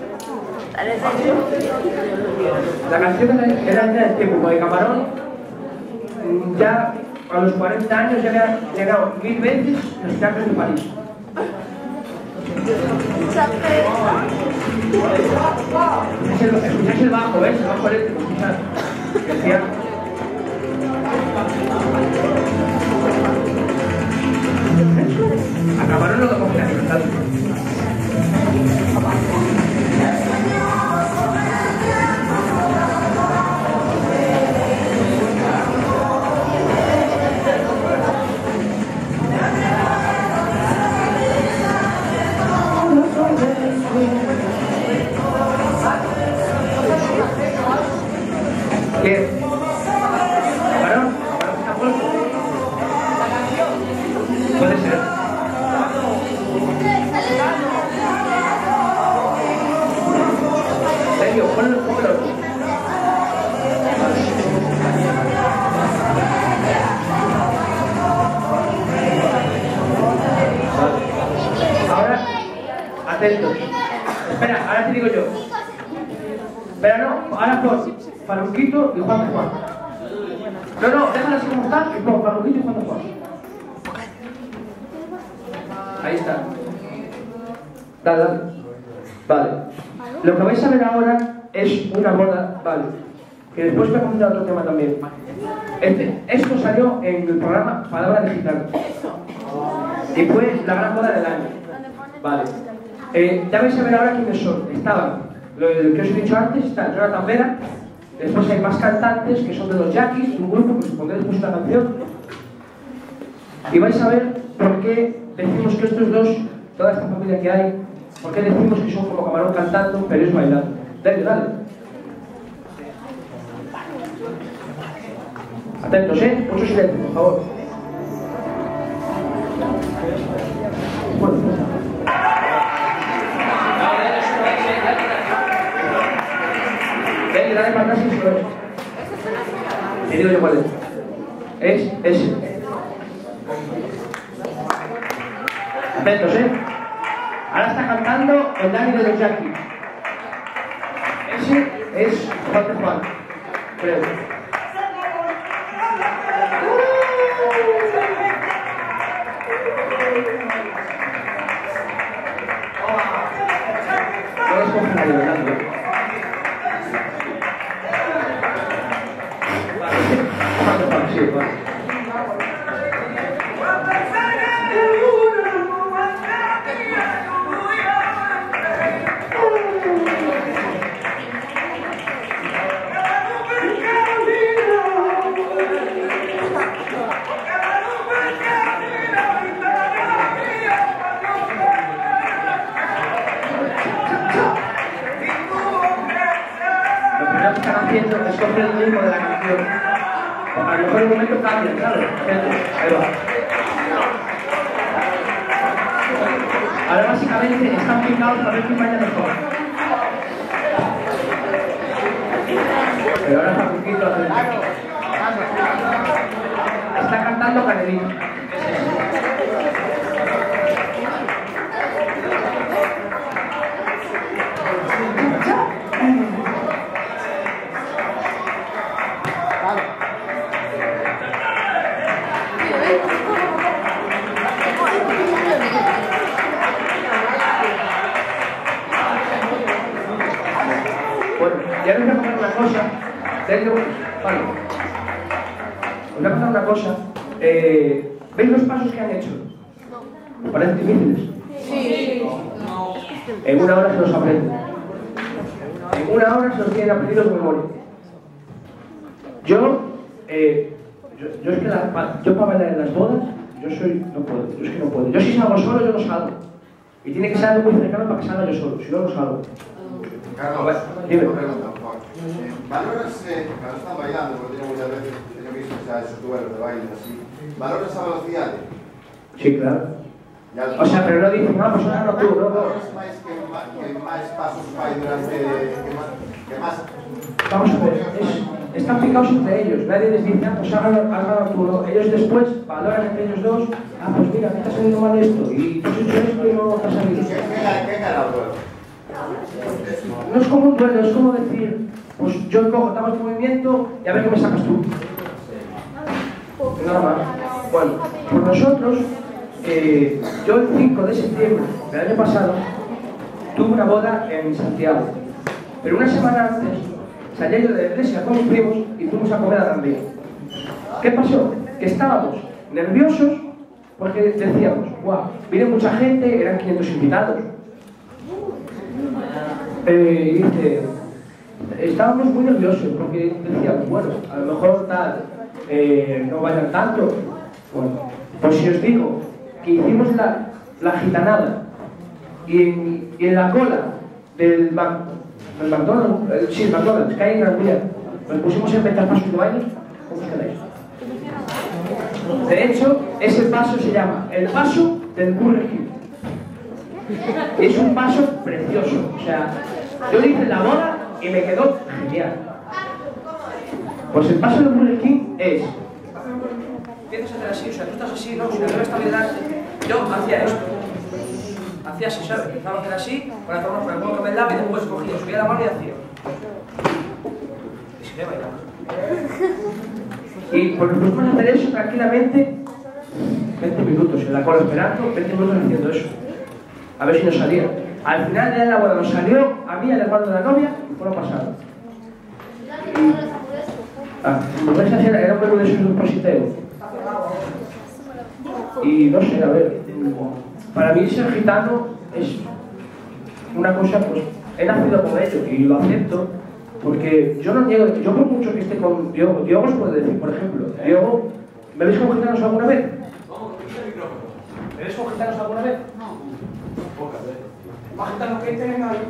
La canción era del tiempo, porque Camarón ya a los 40 años ya había llegado 1000 veces a los teatros de París. Escucháis el bajo, ¿ves? El bajo eléctrico, escuchad. El piano. A Camarón no lo coge la libertad. ¿Qué? ¿Camarón? ¿Está puesto? Puede ser. Sergio, pónmelo. Ahora, atentos. Espera, ahora te digo yo. Pero no, ahora por Farruquito y Juan de Juan. No, déjalo así como está y por Farruquito y Juan de Juan. Ahí está. Dale. Vale. Lo que vais a ver ahora es una boda, vale. Que después voy a comentar otro tema también. Esto salió en el programa Palabra Digital. Y fue la gran boda del año. Vale. Ya vais a ver ahora quiénes son. Estaban, lo que os he dicho antes, está Jonathan Vera. Después hay más cantantes que son de los Yaquis, un grupo que os pondré después una canción. Y vais a ver por qué decimos que estos dos, toda esta familia que hay, por qué decimos que son como Camarón cantando, pero es bailando. Dale. Atentos, mucho silencio, por favor. Bueno. Dale para atrás y se lo es. Te digo yo cuál es. Es ese. Atentos, Ahora está cantando el Dani de los Yaquis. Ese es Juan de Juan, creo. No les cogen la libertad, ¿no? Sí, vale. primero que están haciendo es coger el ritmo de la canción. A lo mejor en un momento cambia, claro. Ahí va. Ahora básicamente están picados para ver quién vaya mejor. Pero ahora está un poquito atento. Está cantando Canelita. Bueno, ya les voy a contar una cosa. Vale. Os voy a contar una cosa. ¿Veis los pasos que han hecho? ¿Parecen difíciles? Sí. En una hora se los aprenden. En una hora se los tienen aprendidos de memoria. Yo es que yo para bailar en las bodas, no puedo, yo es que no puedo. Yo si salgo solo, yo no salgo. Y tiene que ser algo muy cercano para que salga yo solo, si no, no salgo. Carlos, dime. ¿Valoras, cuando están bailando, porque tiene muchas veces, he visto esos duelos de baile así, ¿valoras la velocidad? Sí, claro. O sea, pero no dicen, no, pues ahora no tú, no. ¿Valoras más que más pasos hay durante, que más? Vamos a ver, están picados entre ellos, nadie les dice, ah, pues hagan tú, no. Ellos después valoran entre ellos dos, ah, pues mira, a mí te ha salido mal esto, y tú has hecho esto y no te ha salido. ¿Qué gana el duelo? No es como un duelo, es como decir, pues yo cojo, te hago este movimiento y a ver qué me sacas tú. Nada más. Bueno, por nosotros, yo el 5 de septiembre del año pasado tuve una boda en Santiago, pero una semana antes salí yo de la iglesia con mis primos y fuimos a comer a Gran Vía. ¿Qué pasó? Que estábamos nerviosos porque decíamos, guau, viene mucha gente, eran 500 invitados. Dice, estábamos muy nerviosos porque decíamos, bueno, a lo mejor tal, no vayan tanto. Bueno, pues si os digo que hicimos la gitanada y en la cola del McDonald's, sí, el McDonald's, que hay en Gran Vía, nos pusimos a inventar pasos de baile, ¿cómo os quedáis? De hecho, ese paso se llama el paso del Burger King. Es un paso precioso, o sea, yo lo hice en la boda y me quedó genial. Pues el paso del Burger King es, empiezas a hacer así, o sea, tú estás así, ¿no? Si la nueva está delante, yo hacía esto, hacía así, ¿sabes? Empezaba a hacer así, con la forma por el huevo que me daba y después cogía, subía la mano y hacía. Y seguía bailando. Y pues nos podemos hacer eso tranquilamente 20 minutos en la cola esperando, 20 minutos haciendo eso. A ver si nos salía. Al final de la boda nos salió a mí, al hermano de la novia, y fue lo pasado. Ah, era un menú de esos positeros. Y no sé, a ver, para mí ser gitano es una cosa, pues, he nacido con ello y lo acepto, porque yo no niego, yo por mucho que esté con Diogo os puedo decir, por ejemplo, Diogo, ¿me veis con gitanos alguna vez? ¿Me veis con gitanos alguna vez? No. Pocas veces. Más gitanos que tienen ahí.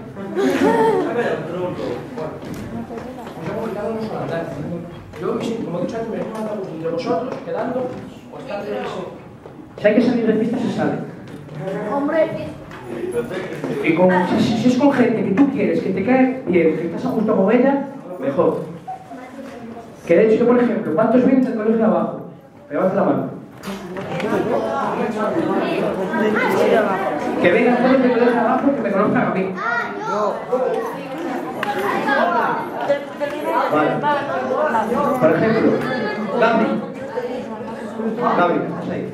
Yo, como he dicho antes, me he mandado entre vosotros, quedando, o estando en eso. Si hay que salir de fiesta, se sale. Hombre. Y si es con gente que tú quieres, que te cae bien, que estás a gusto con ella, mejor. Que de hecho, yo por ejemplo, ¿cuántos vienen del colegio de abajo? Levanta la mano. Que vengan todos del colegio de abajo que me conozcan a mí. Vale. Por ejemplo, Gaby, ¿estás ahí?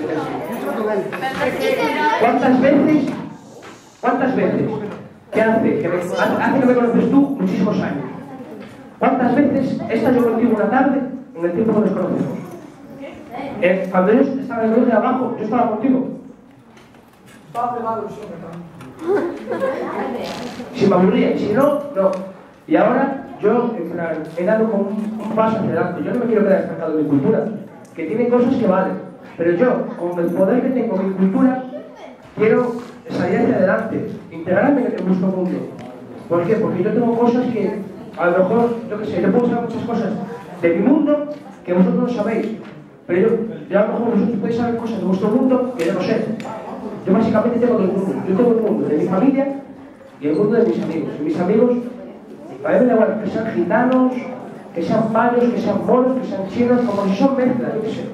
¿Cuántas veces? ¿Qué hace? Hace que me conoces tú muchísimos años. ¿Cuántas veces he estado yo contigo una tarde en el tiempo que nos conocemos? Cuando ellos estaban en el colegio de abajo, yo estaba contigo. Estaba pegado el sol, si me aburría, y si no, no. Y ahora yo, en plan, he dado como un paso hacia adelante. Yo no me quiero quedar estancado en mi cultura, que tiene cosas que valen. Pero yo, con el poder que tengo en mi cultura, quiero salir hacia adelante, integrarme en vuestro mundo. ¿Por qué? Porque yo tengo cosas que a lo mejor, yo qué sé, yo puedo saber muchas cosas de mi mundo que vosotros no sabéis, pero yo a lo mejor vosotros podéis saber cosas de vuestro mundo que yo no sé. Yo básicamente tengo dos mundos. Yo tengo el mundo de mi familia y el mundo de mis amigos. Y mis amigos, a mí me da igual que sean gitanos, que sean payos, que sean moros, que sean chinos, como si son mezclas, yo qué sé.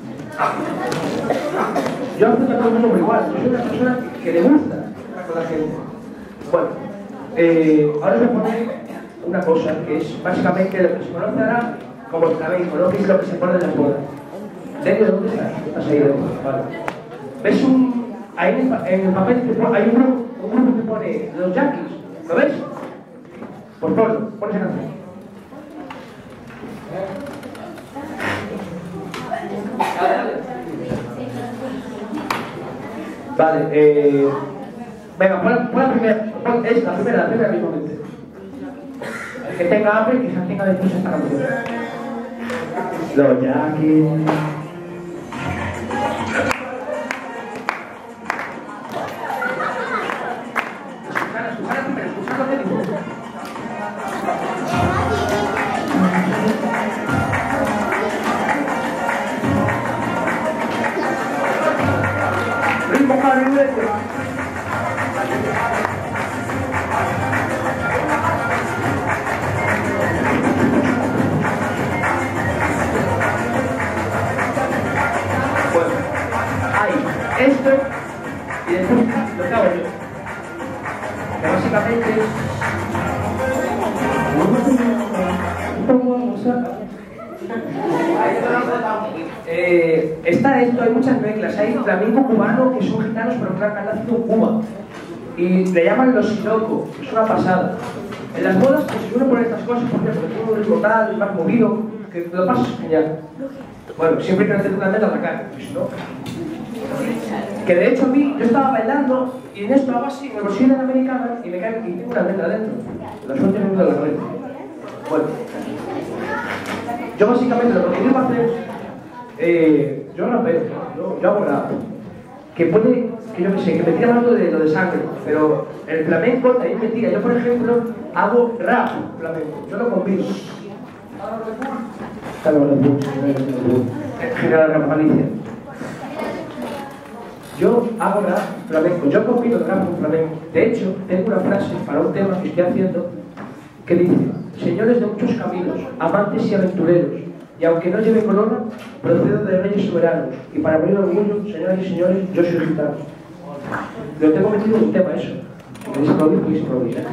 Yo acepto a todo el mundo por igual. Yo soy una persona que le gusta con la gente. Bueno, ahora os voy a poner una cosa que es básicamente lo que se conoce ahora como el flamenco, ¿no? Que es lo que se pone en las bodas. Denio, ¿dónde estás? Estás ahí dentro. Vale. ¿Ves ahí en el papel hay un grupo que pone los Yankees? ¿Lo ves? Pues ponlo, pon esa canción. Vale, venga, pon la primera, la primera mismamente. El que tenga hambre, que se tenga después esta canción. Los Yankees. Escuchad lo que digo. Ritmo caliente. Bueno, hay esto y después lo que hago yo. Que básicamente está esto, hay muchas mezclas. Hay flamenco cubano que son gitanos pero que han nacido en Cuba y le llaman los siroco, es una pasada. En las bodas pues si uno pone estas cosas porque tiene un ritmo tal, más movido, que lo pasas genial. Bueno, siempre que no te pongan la cara, pues no. Que de hecho a mí, yo estaba bailando y en esto hago así, me bolsillo de la americana y me cae y tengo una letra dentro. La suerte me de la cabeza. Bueno, yo básicamente lo que quiero hacer, yo rapeo, yo hago rap. Que puede, que yo qué sé, que me tira hablando de lo de sangre, pero el flamenco también me tira. Yo, por ejemplo, hago rap flamenco, yo lo combino. General Rap Galicia. Yo hago rap flamenco, yo combino el rap con flamenco. De hecho, tengo una frase para un tema que estoy haciendo que dice: señores de muchos caminos, amantes y aventureros, y aunque no lleve corona, procedo de reyes soberanos, y para abrir orgullo, señoras y señores, yo soy gitano. Lo tengo metido en un tema eso. Si queréis aplaudir, podéis aplaudir.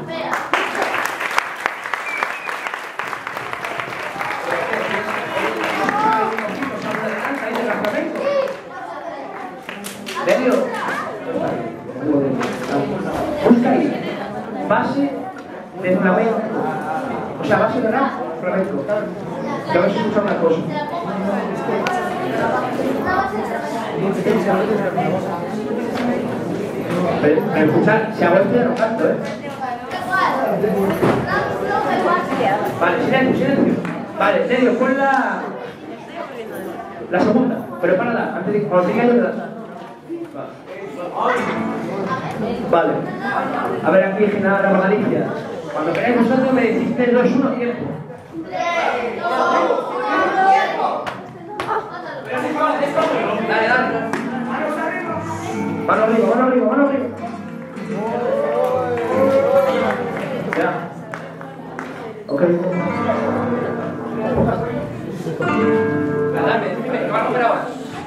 Busca ahí base de flamenco, o sea, base de rap flamenco. Que a ver si escucha una cosa. Pero escuchar, si hago esto no canto, Vale, silencio. Vale, Nedio, pon la segunda, pero párala, antes de cuando diga yo te das. Vale. A ver aquí, General Rap Galicia. Cuando queráis vosotros me decís 3, 2, 1, tiempo. 3, 2, 1, tiempo. Dale. Mano arriba. Ya. Ok. Dime, que va a romper ahora.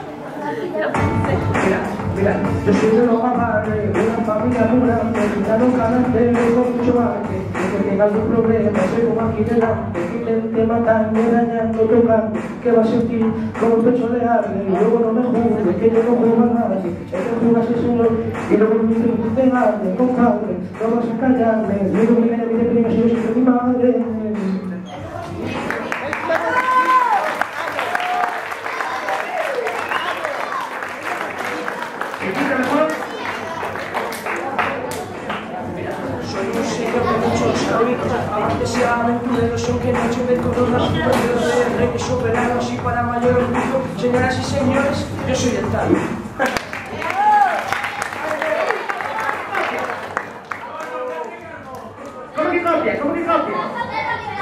Mira, yo soy de los Amares, una familia muy grande, gitano calante, con mucho arte. Que tenga algún problema, soy como aquí delante, que intente matarme, dañando, tocando, que va a sentir como el pecho le arde, y luego no me juzgue, que yo no juego a nadie, el que juega ese señor, y luego me dice que te arde, compadre, no vas a callarme, digo mi vida, mi prima, si yo soy mi madre. Amantes y aventureros son que no lleven corona, de reyes soberanos y para mayor orgullo, señoras y señores, yo soy el tal. ¿Cómo que copia?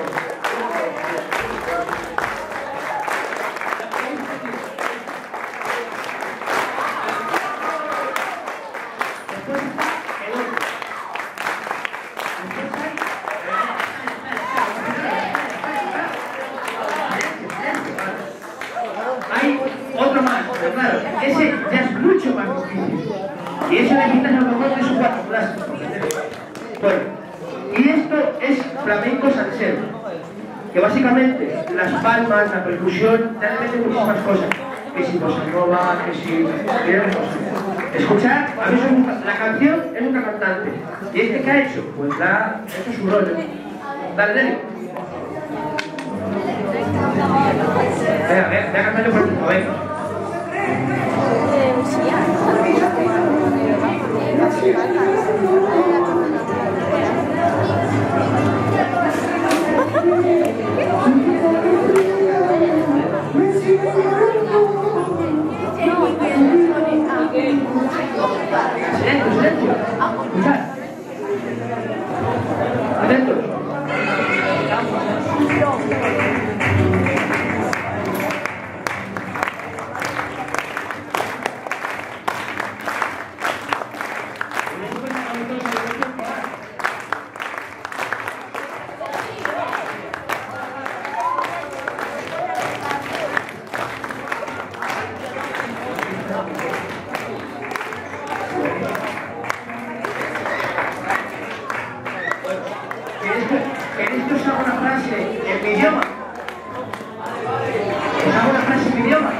flamenco salsero, que básicamente las palmas, la percusión, realmente muchísimas cosas. Que si bossa nova, que si... Escuchar, a mí la canción es una cantante. ¿Y este qué ha hecho? Pues ha hecho su rollo. Dale, Nelly. Venga, voy a cantar yo por ti, venga. Silencio, silencio. Escuchad. Atentos. ¿Queréis que os haga una frase en mi idioma? ¿Os hago una frase en mi idioma?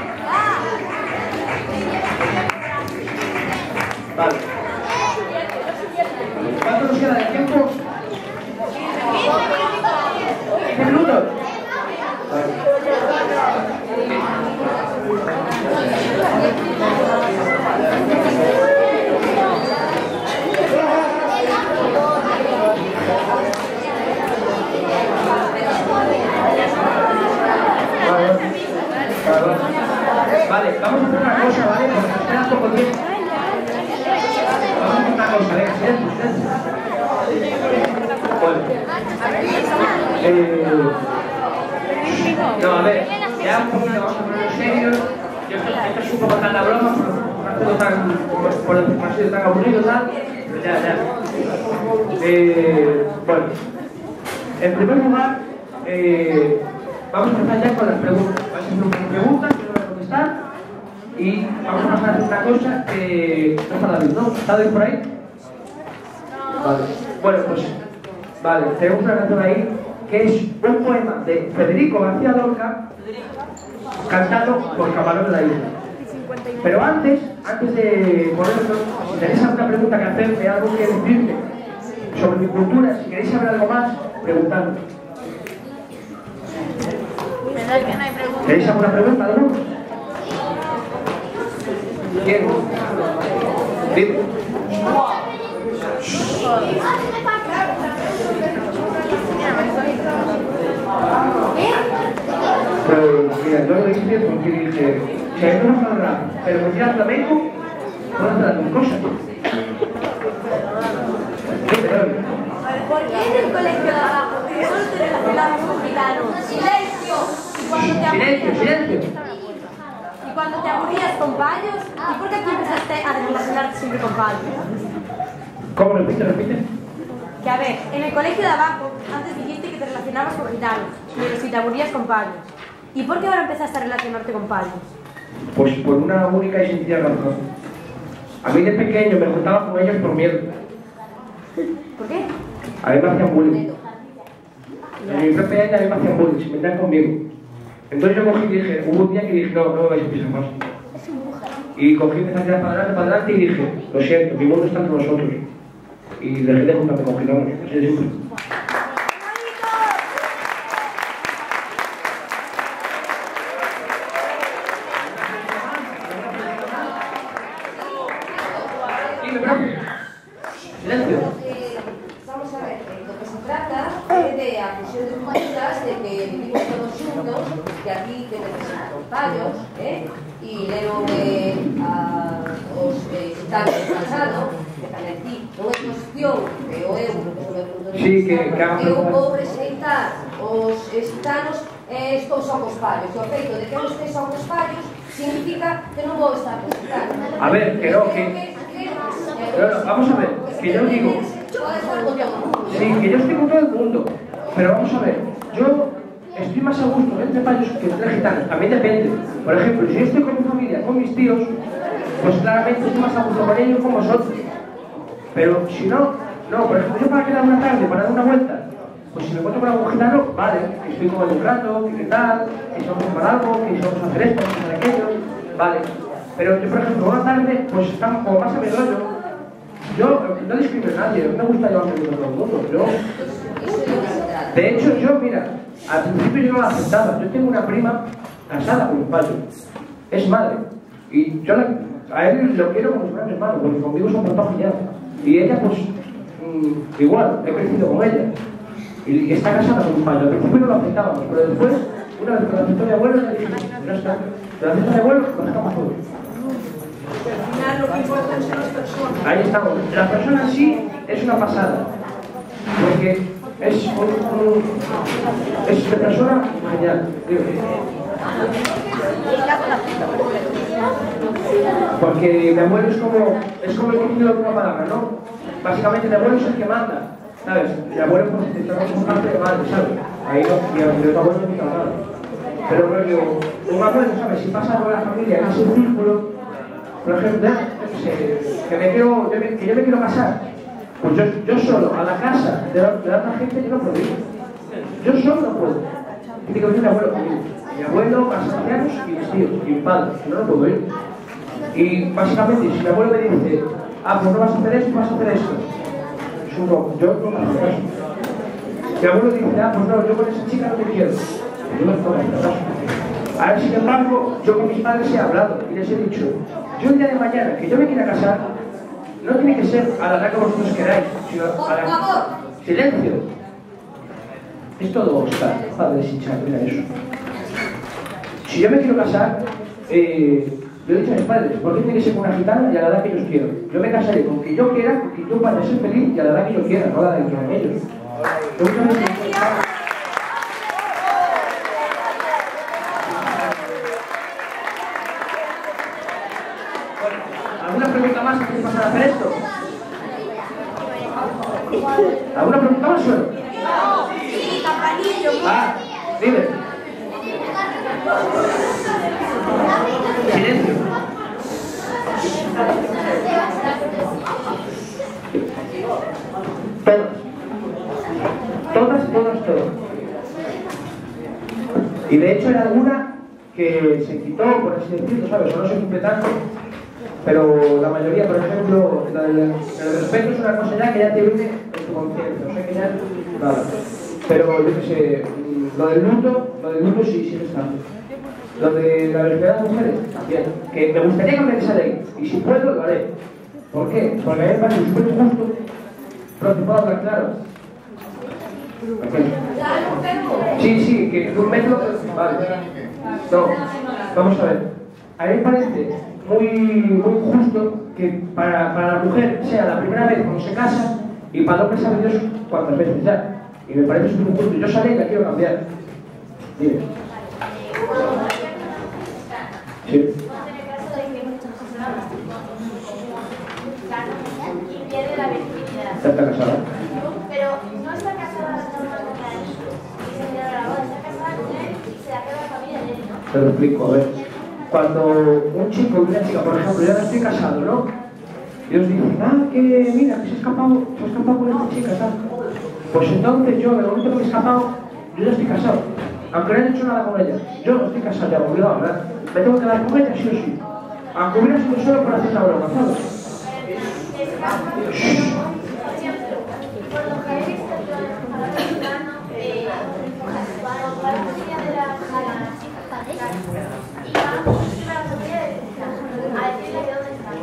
Vale. ¿Cuánto nos queda de tiempo? 15 minutos. Vale. Vale, vamos a hacer una cosa, ¿vale? Porque nos queda poco tiempo. Vamos a hacer una cosa, venga, silencio. Bueno. No, a ver, ya un poquito vamos a ponernos serios. Yo esto es un poco tan la broma, por no tan, por decir tan aburrido, tal, pero ya. Bueno, en primer lugar, vamos a empezar ya con las preguntas. Vais a hacer unas preguntas, yo no voy a contestar. Y vamos a hacer una cosa que no está David, ¿no? ¿Está David por ahí? Vale. Bueno, pues, vale, tenemos una canción ahí que es un poema de Federico García Lorca cantado por Camarón de la Isla. Pero antes de ponerlo, si tenéis alguna pregunta que hacerme, algo que decirme sobre mi cultura, si queréis saber algo más, preguntadme. ¿Queréis alguna pregunta, alguno? ¿Quién? Dime. Pues mira, yo lo dije porque dije, si a mí no me gusta el rap, pero me tira flamenco, puedo hacer las dos cosas. ¿Por qué en el colegio de abajo solo te relacionabas con gitanos? ¡Silencio! Silencio. Y cuando te aburrías con payos, ¿y por qué aquí empezaste a relacionarte siempre con payos? ¿Cómo? Repite. Que a ver, en el colegio de abajo, antes dijiste que te relacionabas con gitanos, pero si te aburrías con payos. ¿Y por qué ahora empezaste a relacionarte con payos? Pues por una única y sencilla razón. A mí de pequeño me juntaba con ellos por miedo. ¿Por qué? A mí me hacían bullying. En mi propia edad a mí me hacían bullying, se metían conmigo. Entonces yo cogí y dije, hubo un día que dije, no me vais a pisar más. Y cogí, empecé a tirar para adelante y dije, lo siento, mi mundo está entre vosotros. Y dejé de juntarme con gitanos, así de simple. Silencio. Vamos a ver, lo que se trata es de a fusión de culturas, de que vivimos todos juntos, que aquí que necesitamos payos, y luego os gitanos do pasado, que tamén aquí non é cuestión que o eu, que eu vou rexeitar os gitanos estou só cos payos, e o feito de que eu este só cos payos significa que non vou estar cos gitanos. A ver, que no, vamos a ver, que yo digo... Sí, que yo estoy con todo el mundo, pero vamos a ver, yo estoy más a gusto entre payos que entre gitanos, también depende. Por ejemplo, si yo estoy con mi familia, con mis tíos, pues claramente estoy más a gusto con ellos que con vosotros. Pero si no, por ejemplo, yo para quedar una tarde, para dar una vuelta, Pues si me encuentro con algún gitano, vale, que estoy con él un rato, que qué tal, que si vamos a tomar algo, que si vamos a hacer esto, vamos a hacer aquello, vale. Pero yo, por ejemplo, una tarde, pues estamos como más a mi rollo. Yo no discrimino a nadie, no me gusta llevarme con todo el mundo. De hecho, yo, mira, al principio yo no la aceptaba. Yo tengo una prima casada con un payo. Es madre. Y yo a él lo quiero como si fuera mi hermano, porque conmigo se ha portado genial. Y ella, pues, igual, he crecido con ella. Y está casada con un payo. Al principio no lo aceptábamos, pero después, una vez que lo aceptó mi abuelo, le dije, no está. Lo aceptó mi abuelo, lo sacamos todos. Al final lo que importa son las personas. Ahí estamos. La persona en sí es una pasada. Porque es de persona genial. Porque mi abuelo es como el contenido de una palabra, ¿no? Básicamente mi abuelo es el que manda, ¿sabes? Mi abuelo pues está como parte de madre, ¿sabes? Ahí no, y otro abuelo no quita nada. Pero rollo, un abuelo, ¿sabes? Si pasa con la familia en ese círculo, por ejemplo, que yo me quiero casar, pues yo solo, a la casa de la otra gente, yo no puedo ir. Yo solo no puedo. Tiene que venir mi abuelo conmigo. Mi abuelo, más ancianos y mis tíos, y mi padre, yo no puedo ir. Y básicamente, si mi abuelo me dice, pues no vas a hacer esto, vas a hacer esto, es un no, yo no me hago caso. Mi abuelo dice, pues no, yo con esa chica no te quiero. Yo no puedo hacer caso. Ahora, sin embargo, yo con mis padres he hablado y les he dicho, yo el día de mañana que yo me quiera casar, no tiene que ser a la edad que vosotros queráis, sino a la... ¡Silencio! Es todo Oscar, padre sin chat, mira eso. Si yo me quiero casar, yo he dicho a mis padres, ¿por qué tiene que ser con una gitana y a la edad que ellos quieran? Yo me casaré con quien yo quiera, porque yo para ser feliz y a la edad que yo quiera, no a la edad que quieran ellos. ¿Alguna pregunta más antes de pasar a hacer esto? ¿Alguna pregunta más solo? Sí, campanillo. Dime. Silencio. Todas. Y de hecho hay alguna que se quitó, por así decirlo, ¿sabes? O no se cumple tanto. Pero la mayoría, por ejemplo, el respeto es una cosa ya que ya te viene en tu conciencia, o sea que ya nada. Pero yo qué sé, lo del luto sí sigue estando. Lo de la libertad de las mujeres, también. Que me gustaría cambiar esa ley, y si puedo lo haré. ¿Por qué? Porque a mí me parece súper injusto, pero te puedo hablar claro. Sí, que un metro... Vale. No, vamos a ver. A mí me parece muy justo que para la mujer sea la primera vez cuando se casa y para el hombre sabe Dios cuántas veces ya. Y me parece súper injusto. Yo sabía que la quiero cambiar. Dime. Sí. ¿Está casada? Pero no está casada de forma normal y se mira la boda, está casada con él y se la queda la familia de él, ¿no? Te lo explico, a ver. Cuando un chico y una chica, por ejemplo, yo no estoy casado, ¿no? Y os dicen, que mira, que se ha escapado con esta chica, tal. Pues entonces yo, en el momento que me he escapado, yo ya estoy casado. Aunque no haya hecho nada con ella. Yo estoy casado ya, obligado, ¿verdad? Me tengo que quedar con ella, sí o sí. Aunque hubiera sido solo por hacer una broma, ¿sabes? Por lo que he visto yo en el plano, cuando va la familia de la chica y va a la familia de a decirle de dónde está,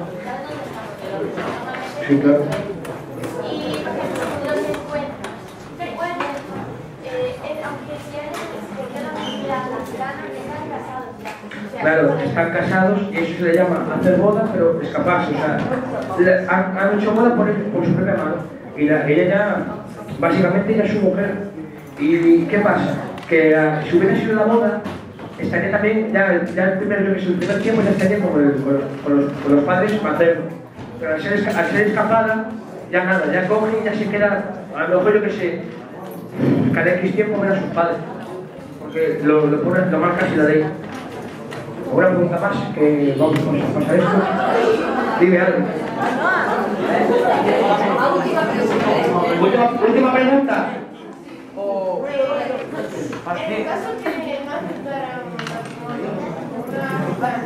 Sí, claro. Y los encuentros, aunque si es la familia africana, están casados ya. Claro, están casados y eso se le llama hacer boda, pero escaparse. O sea, han hecho boda por su propia mano. Y ella ya, básicamente ella es su mujer. ¿Y qué pasa? Que si hubiera sido la boda, estaría también, ya el primer tiempo ya estaría con los padres maternos. Pero al ser escapada, ya nada, ya coge y ya se queda, a lo mejor yo que sé, cada X tiempo ver a sus padres. Porque lo marca así la ley. Una pregunta más, que vamos a pasar esto. Dime algo. Última pregunta. En el caso que no aceptaran un matrimonio, para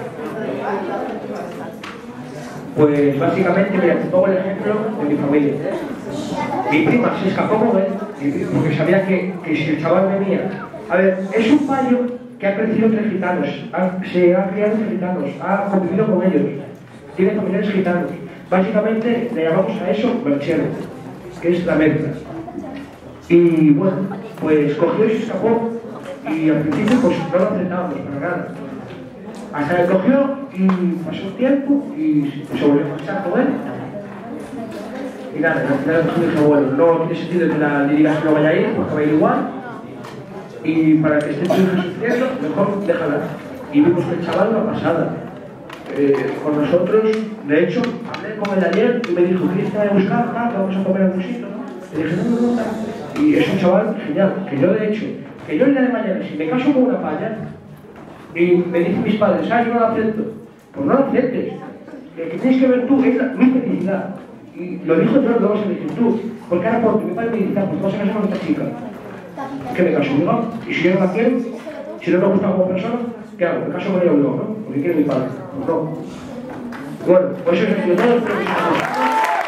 Pues básicamente, mira, te pongo el ejemplo de mi familia. Mi prima se escapó con él porque sabía que si el chaval venía... A ver, es un payo que ha crecido entre gitanos, se ha criado entre gitanos, ha convivido con ellos, tiene familiares gitanos. Básicamente le llamamos a eso merchero, que es la mezcla. Y bueno, pues cogió y se escapó y al principio pues no lo aceptábamos para nada. Hasta que cogió y pasó un tiempo y se volvió a marchar con él. Y nada, al final dije, bueno, no tiene sentido que le digas que no vaya a ir, porque va a ir igual. Y para que esté tu hija sufriendo, mejor déjala. Y vimos que el chaval no ha pasado. Con nosotros, de hecho, hablé con él ayer y me dijo, ¿quieres que vaya a buscar? Vamos a comer algún sitio. Le dije, no. Y es un chaval genial, que yo de hecho, que yo el día de mañana, si me caso con una paya, y me dicen mis padres, yo no lo acepto. Pues no lo aceptes. El que tienes que ver tú es mi felicidad. Y lo dijo yo, lo vas a decir tú. Porque ahora porque mi padre me dice, pues vas a casar con esta chica. ¿Qué me caso? Digo, y si yo no la quiero, si no me gusta como persona, ¿qué hago? Me caso con ella o no, ¿no? Porque quiere mi padre. Pues no. Bueno, pues eso es el todo, espero que se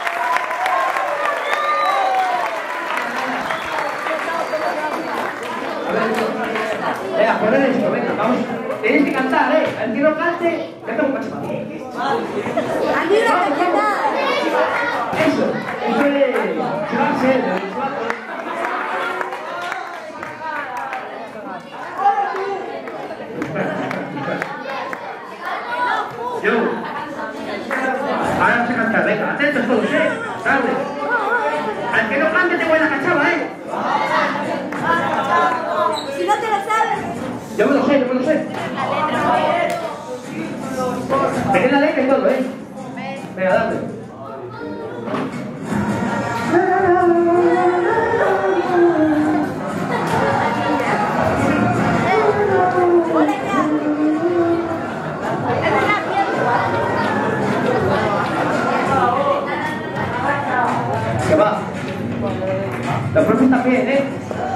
Venga, poned esto, venga, vamos. Tenéis que cantar, El que no cante, canta un cachapán. ¡Aquí no hay que cantar! Eso es. Se va a hacer, Yo. Ahora vamos a cantar, venga, atentos todos, Tarde. Al que no cante te voy a la cachava, Si no te lo sabes. Yo me lo sé. Tenéis la letra y todo, Venga, dale. Que va. Los profes también,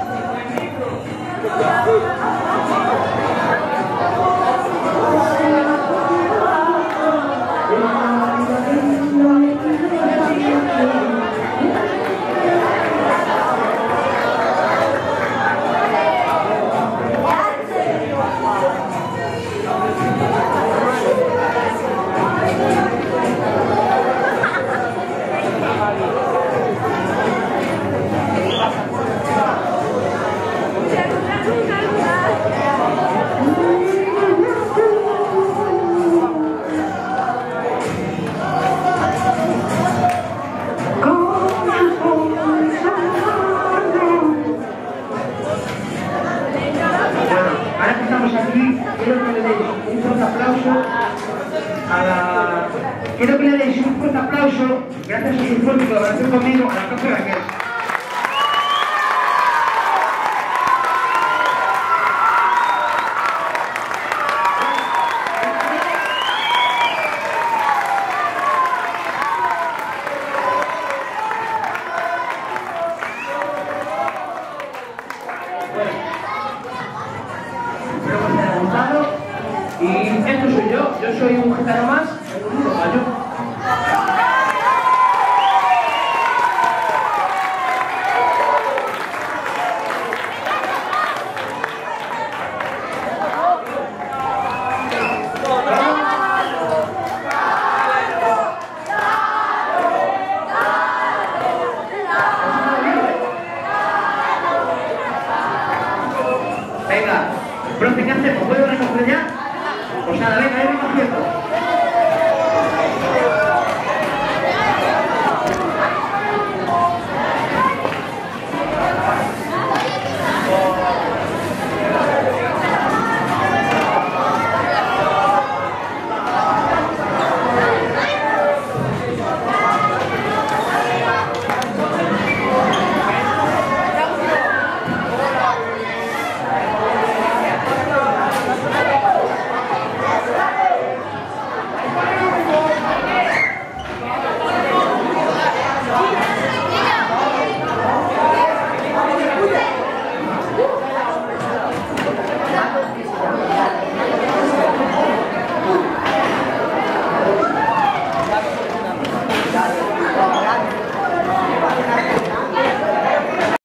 Quiero que le deis un fuerte aplauso, gracias a su fuerte colaboración conmigo, a la profe Raquel. Espero que os haya gustado. Y esto soy yo soy un gitano más. Venga, profe, ¿qué hacemos? ¿Puedo recoger ya? Pues nada, venga, recogiendo.